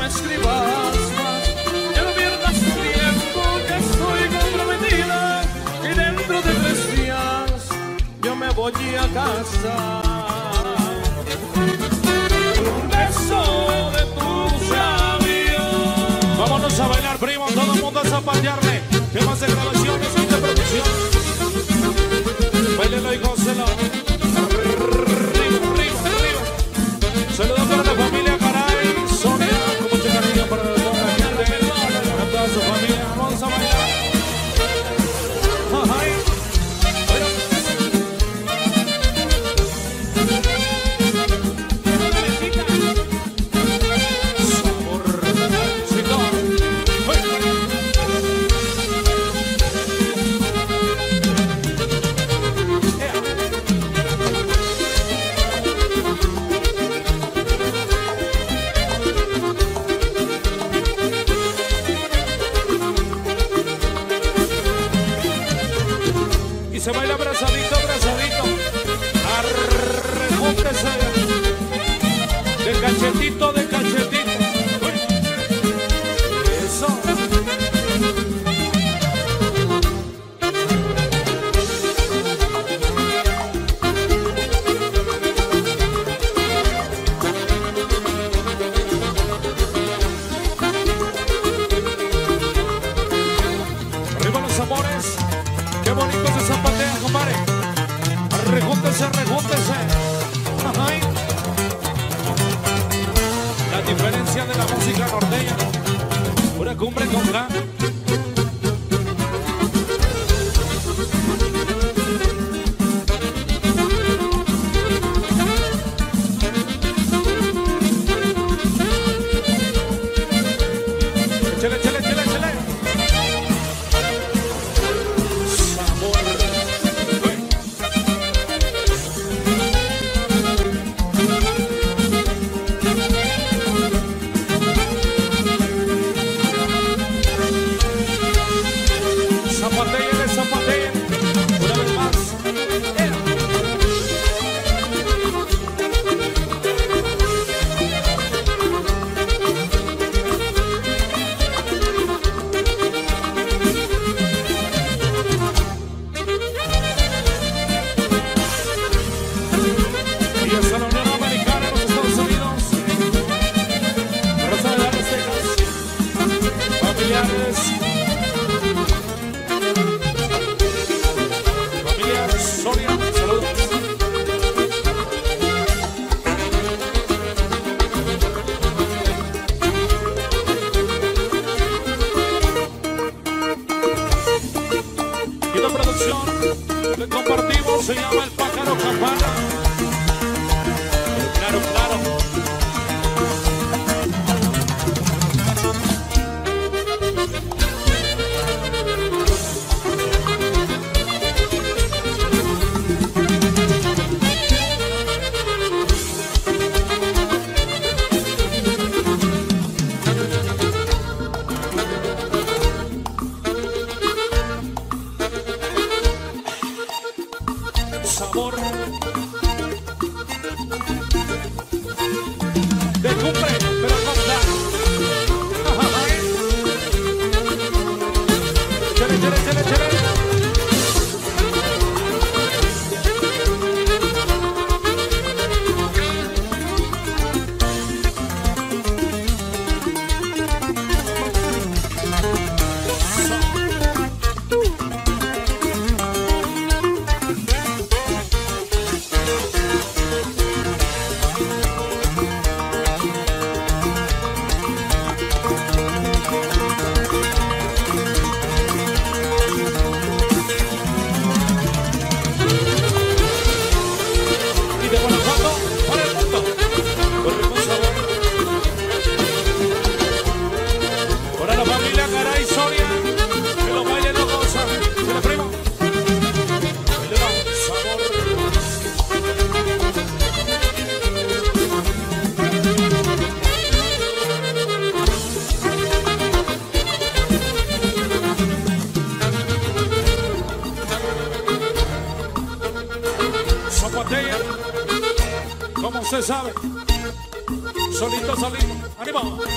escribas más, ya no pierdas tiempo que estoy comprometida y dentro de 3 días yo me voy a casa. Un beso de tus labios. Vámonos a bailar, primo, todo el mundo a zapatearle. Temas de grabaciones y de producción. Báilelo y gócelo. Arriba, arriba, arriba. Saludos para la familia Garay, Sonia, con mucho cariño para toda la gente, para toda su familia. Vamos a bailar. Ay. Se baila abrazadito, abrazadito. Arrejúntese. De cachetito, de cachetito. Uy. Eso. Arriba los amores. Qué bonito se zapatea, compadre. Arrejúntese, arrejúntese. Ay. La diferencia de la música norteña. Pura cumbre con K. Échale, échale, échale, échale. Zapatéenle, zapatéen. Una vez más. Y hasta la Unión Americana, los Estados Unidos. Rosa de las Tejas. Familiares. Sonia, saludos. Y la producción que compartimos se llama El Pájaro Campana. Claro, claro. Sabor de cumbre, pero con la. Chale, chale, chale, chale. Zapatea, como usted sabe, solito, solito, ánimo.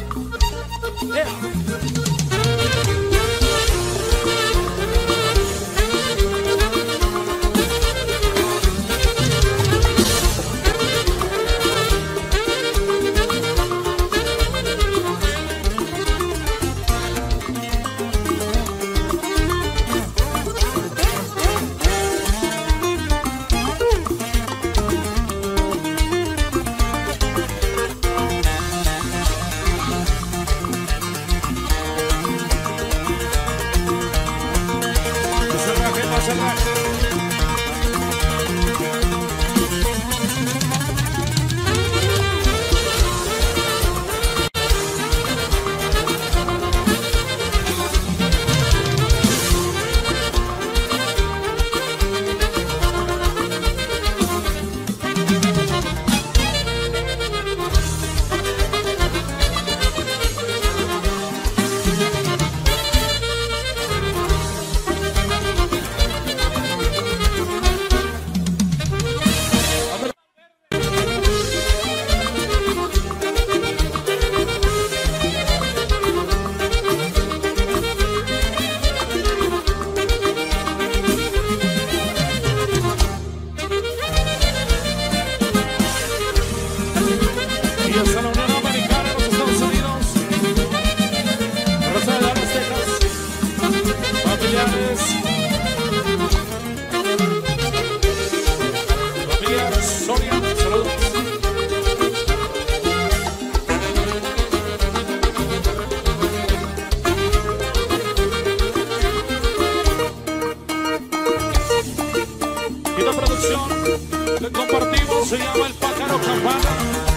Le compartimos, se llama El Pájaro Campana.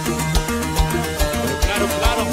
Claro, claro.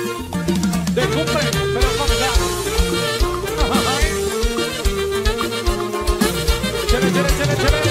De cumple, pero con Chévere, chévere, chévere, chévere.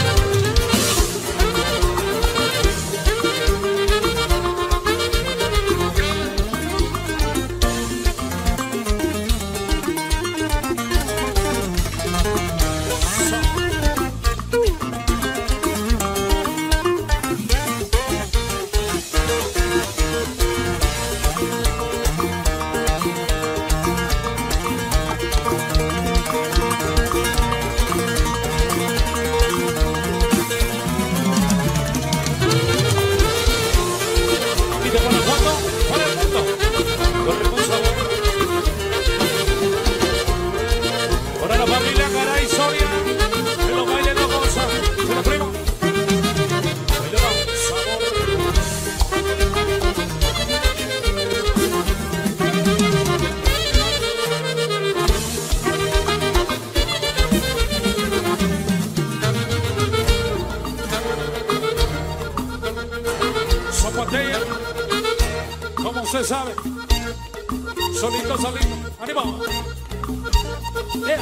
¿Cómo se sabe? Solito, solito. ¡Ánimo! Yeah.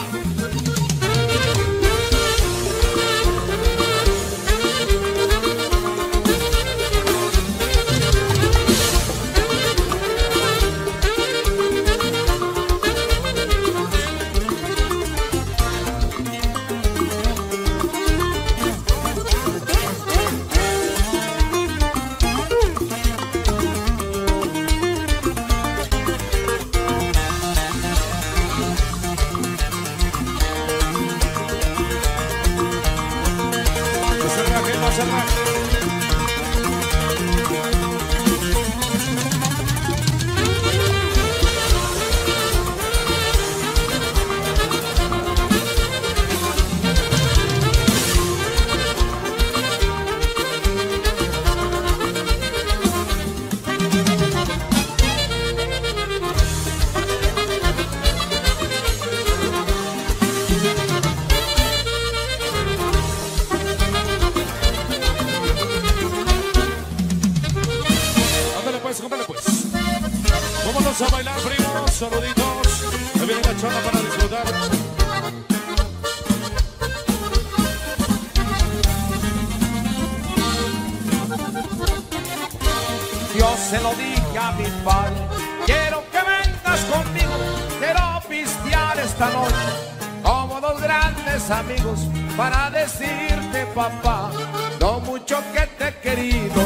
Vámonos a bailar, primos, saluditos. Me viene la chona para disfrutar. Yo se lo dije a mi padre, quiero que vengas conmigo, quiero pistear esta noche como dos grandes amigos para decirte, papá, lo mucho que te he querido.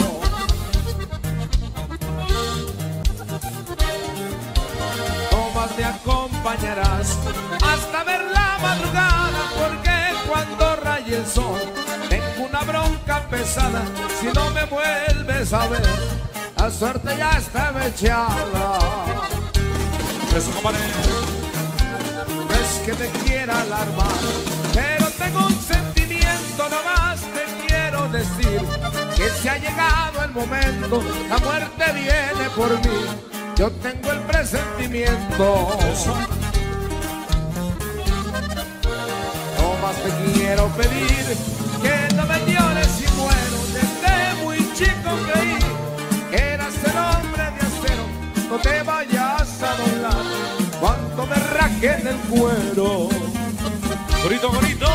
Me acompañarás hasta ver la madrugada, porque cuando raye el sol tengo una bronca pesada. Si no me vuelves a ver, la suerte ya está echada. Eso, compadre. No es que te quiera alarmar, pero tengo un sentimiento, nomás te quiero decir que si ha llegado el momento, la muerte viene por mí. Yo tengo el presentimiento. Nomás te quiero pedir que no me llores si muero. Desde muy chico creí que eras el hombre de acero. No te vayas a doblar cuando me raquen el cuero. Bonito, bonito.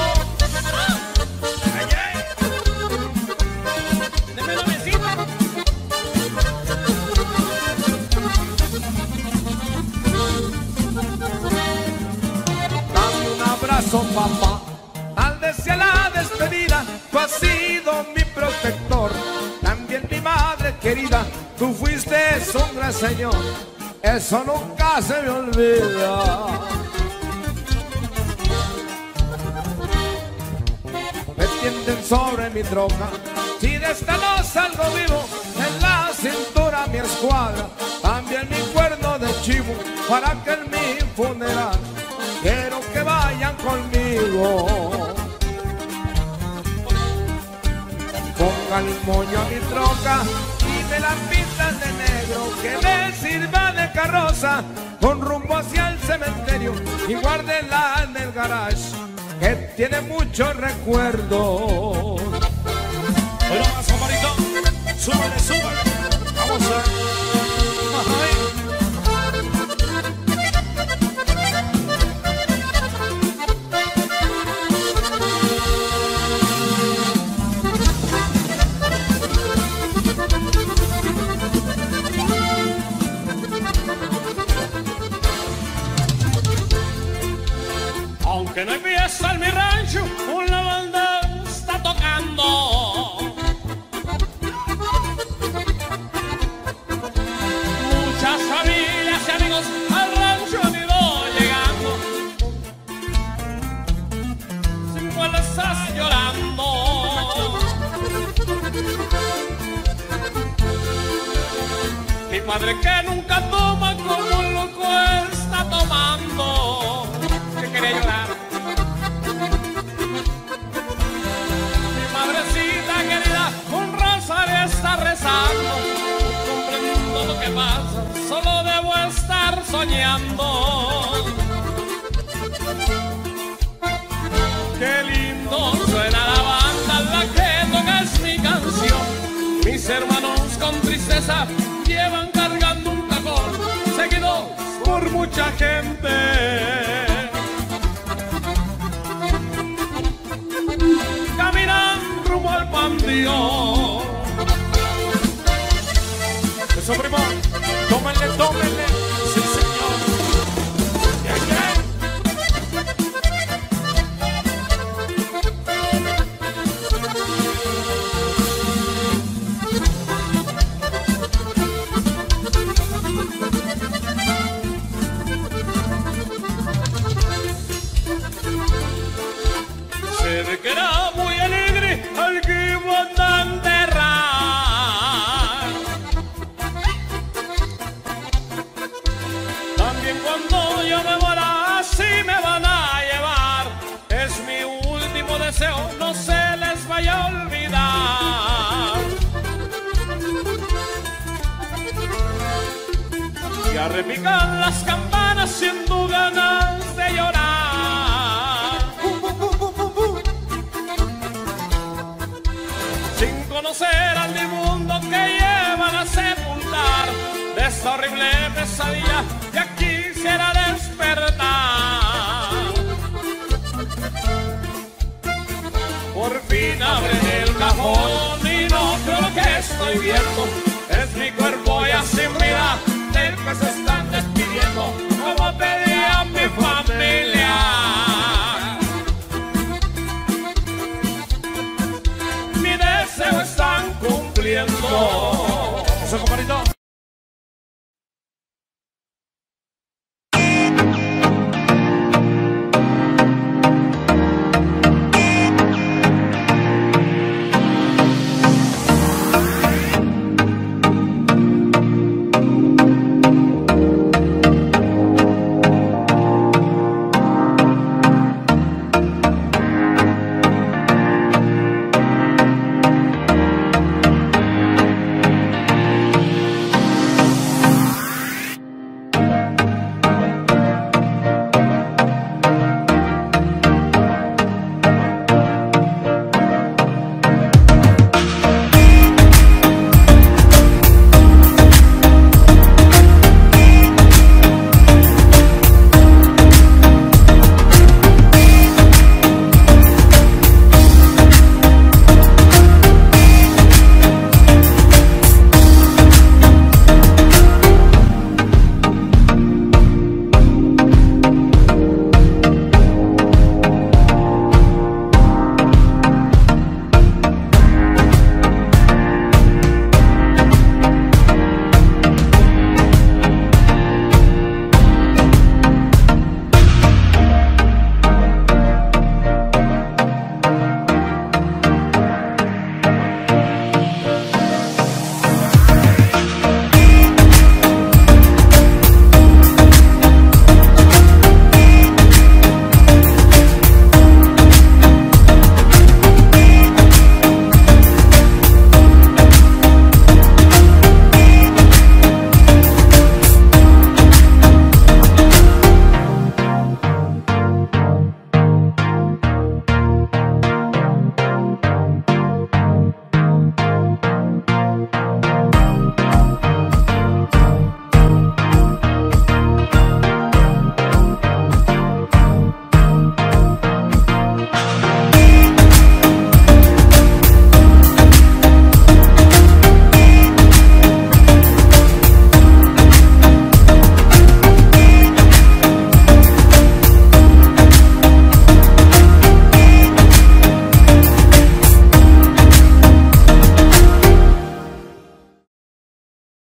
Papá, al desear la despedida, tú has sido mi protector, también mi madre querida, tú fuiste un gran señor, eso nunca se me olvida. Me tienden sobre mi troca, si de esta no salgo vivo, en la cintura mi escuadra, también mi cuerno de chivo, para que en mi funeral quiero que vayan conmigo. Pongan un moño a mi troca y me la pintan de negro, que me sirva de carroza con rumbo hacia el cementerio, y guárdenla en el garage que tiene muchos recuerdos. Bueno, más, compadrito. Súbale, súbale. Vamos a ver. que no hay fiesta en mi rancho, una banda está tocando. Muchas familias y amigos al rancho han ido llegando. Sin fuerzas llorando. Mi padre que nunca toma como un loco está tomando, que quería llorar. Mi madrecita querida con rosario está rezando. No comprendo lo que pasa, solo debo estar soñando. Qué lindo suena la banda, la que toca es mi canción. Mis hermanos con tristeza llevan cargando un cajón, seguidos por mucha gente. Caminan rumbo al panteón. Eso, primo, tómenle, tómenle. Sí, señor. Yeah, yeah. Se ve que era muy alegre al que iban a enterrar. También cuando yo me muera así me van a llevar. Es mi último deseo, no se les vaya a olvidar. Ya repican las campanas, siento ganas de llorar. Sin conocer al dimundo que llevan a sepultar de esta horrible pesadilla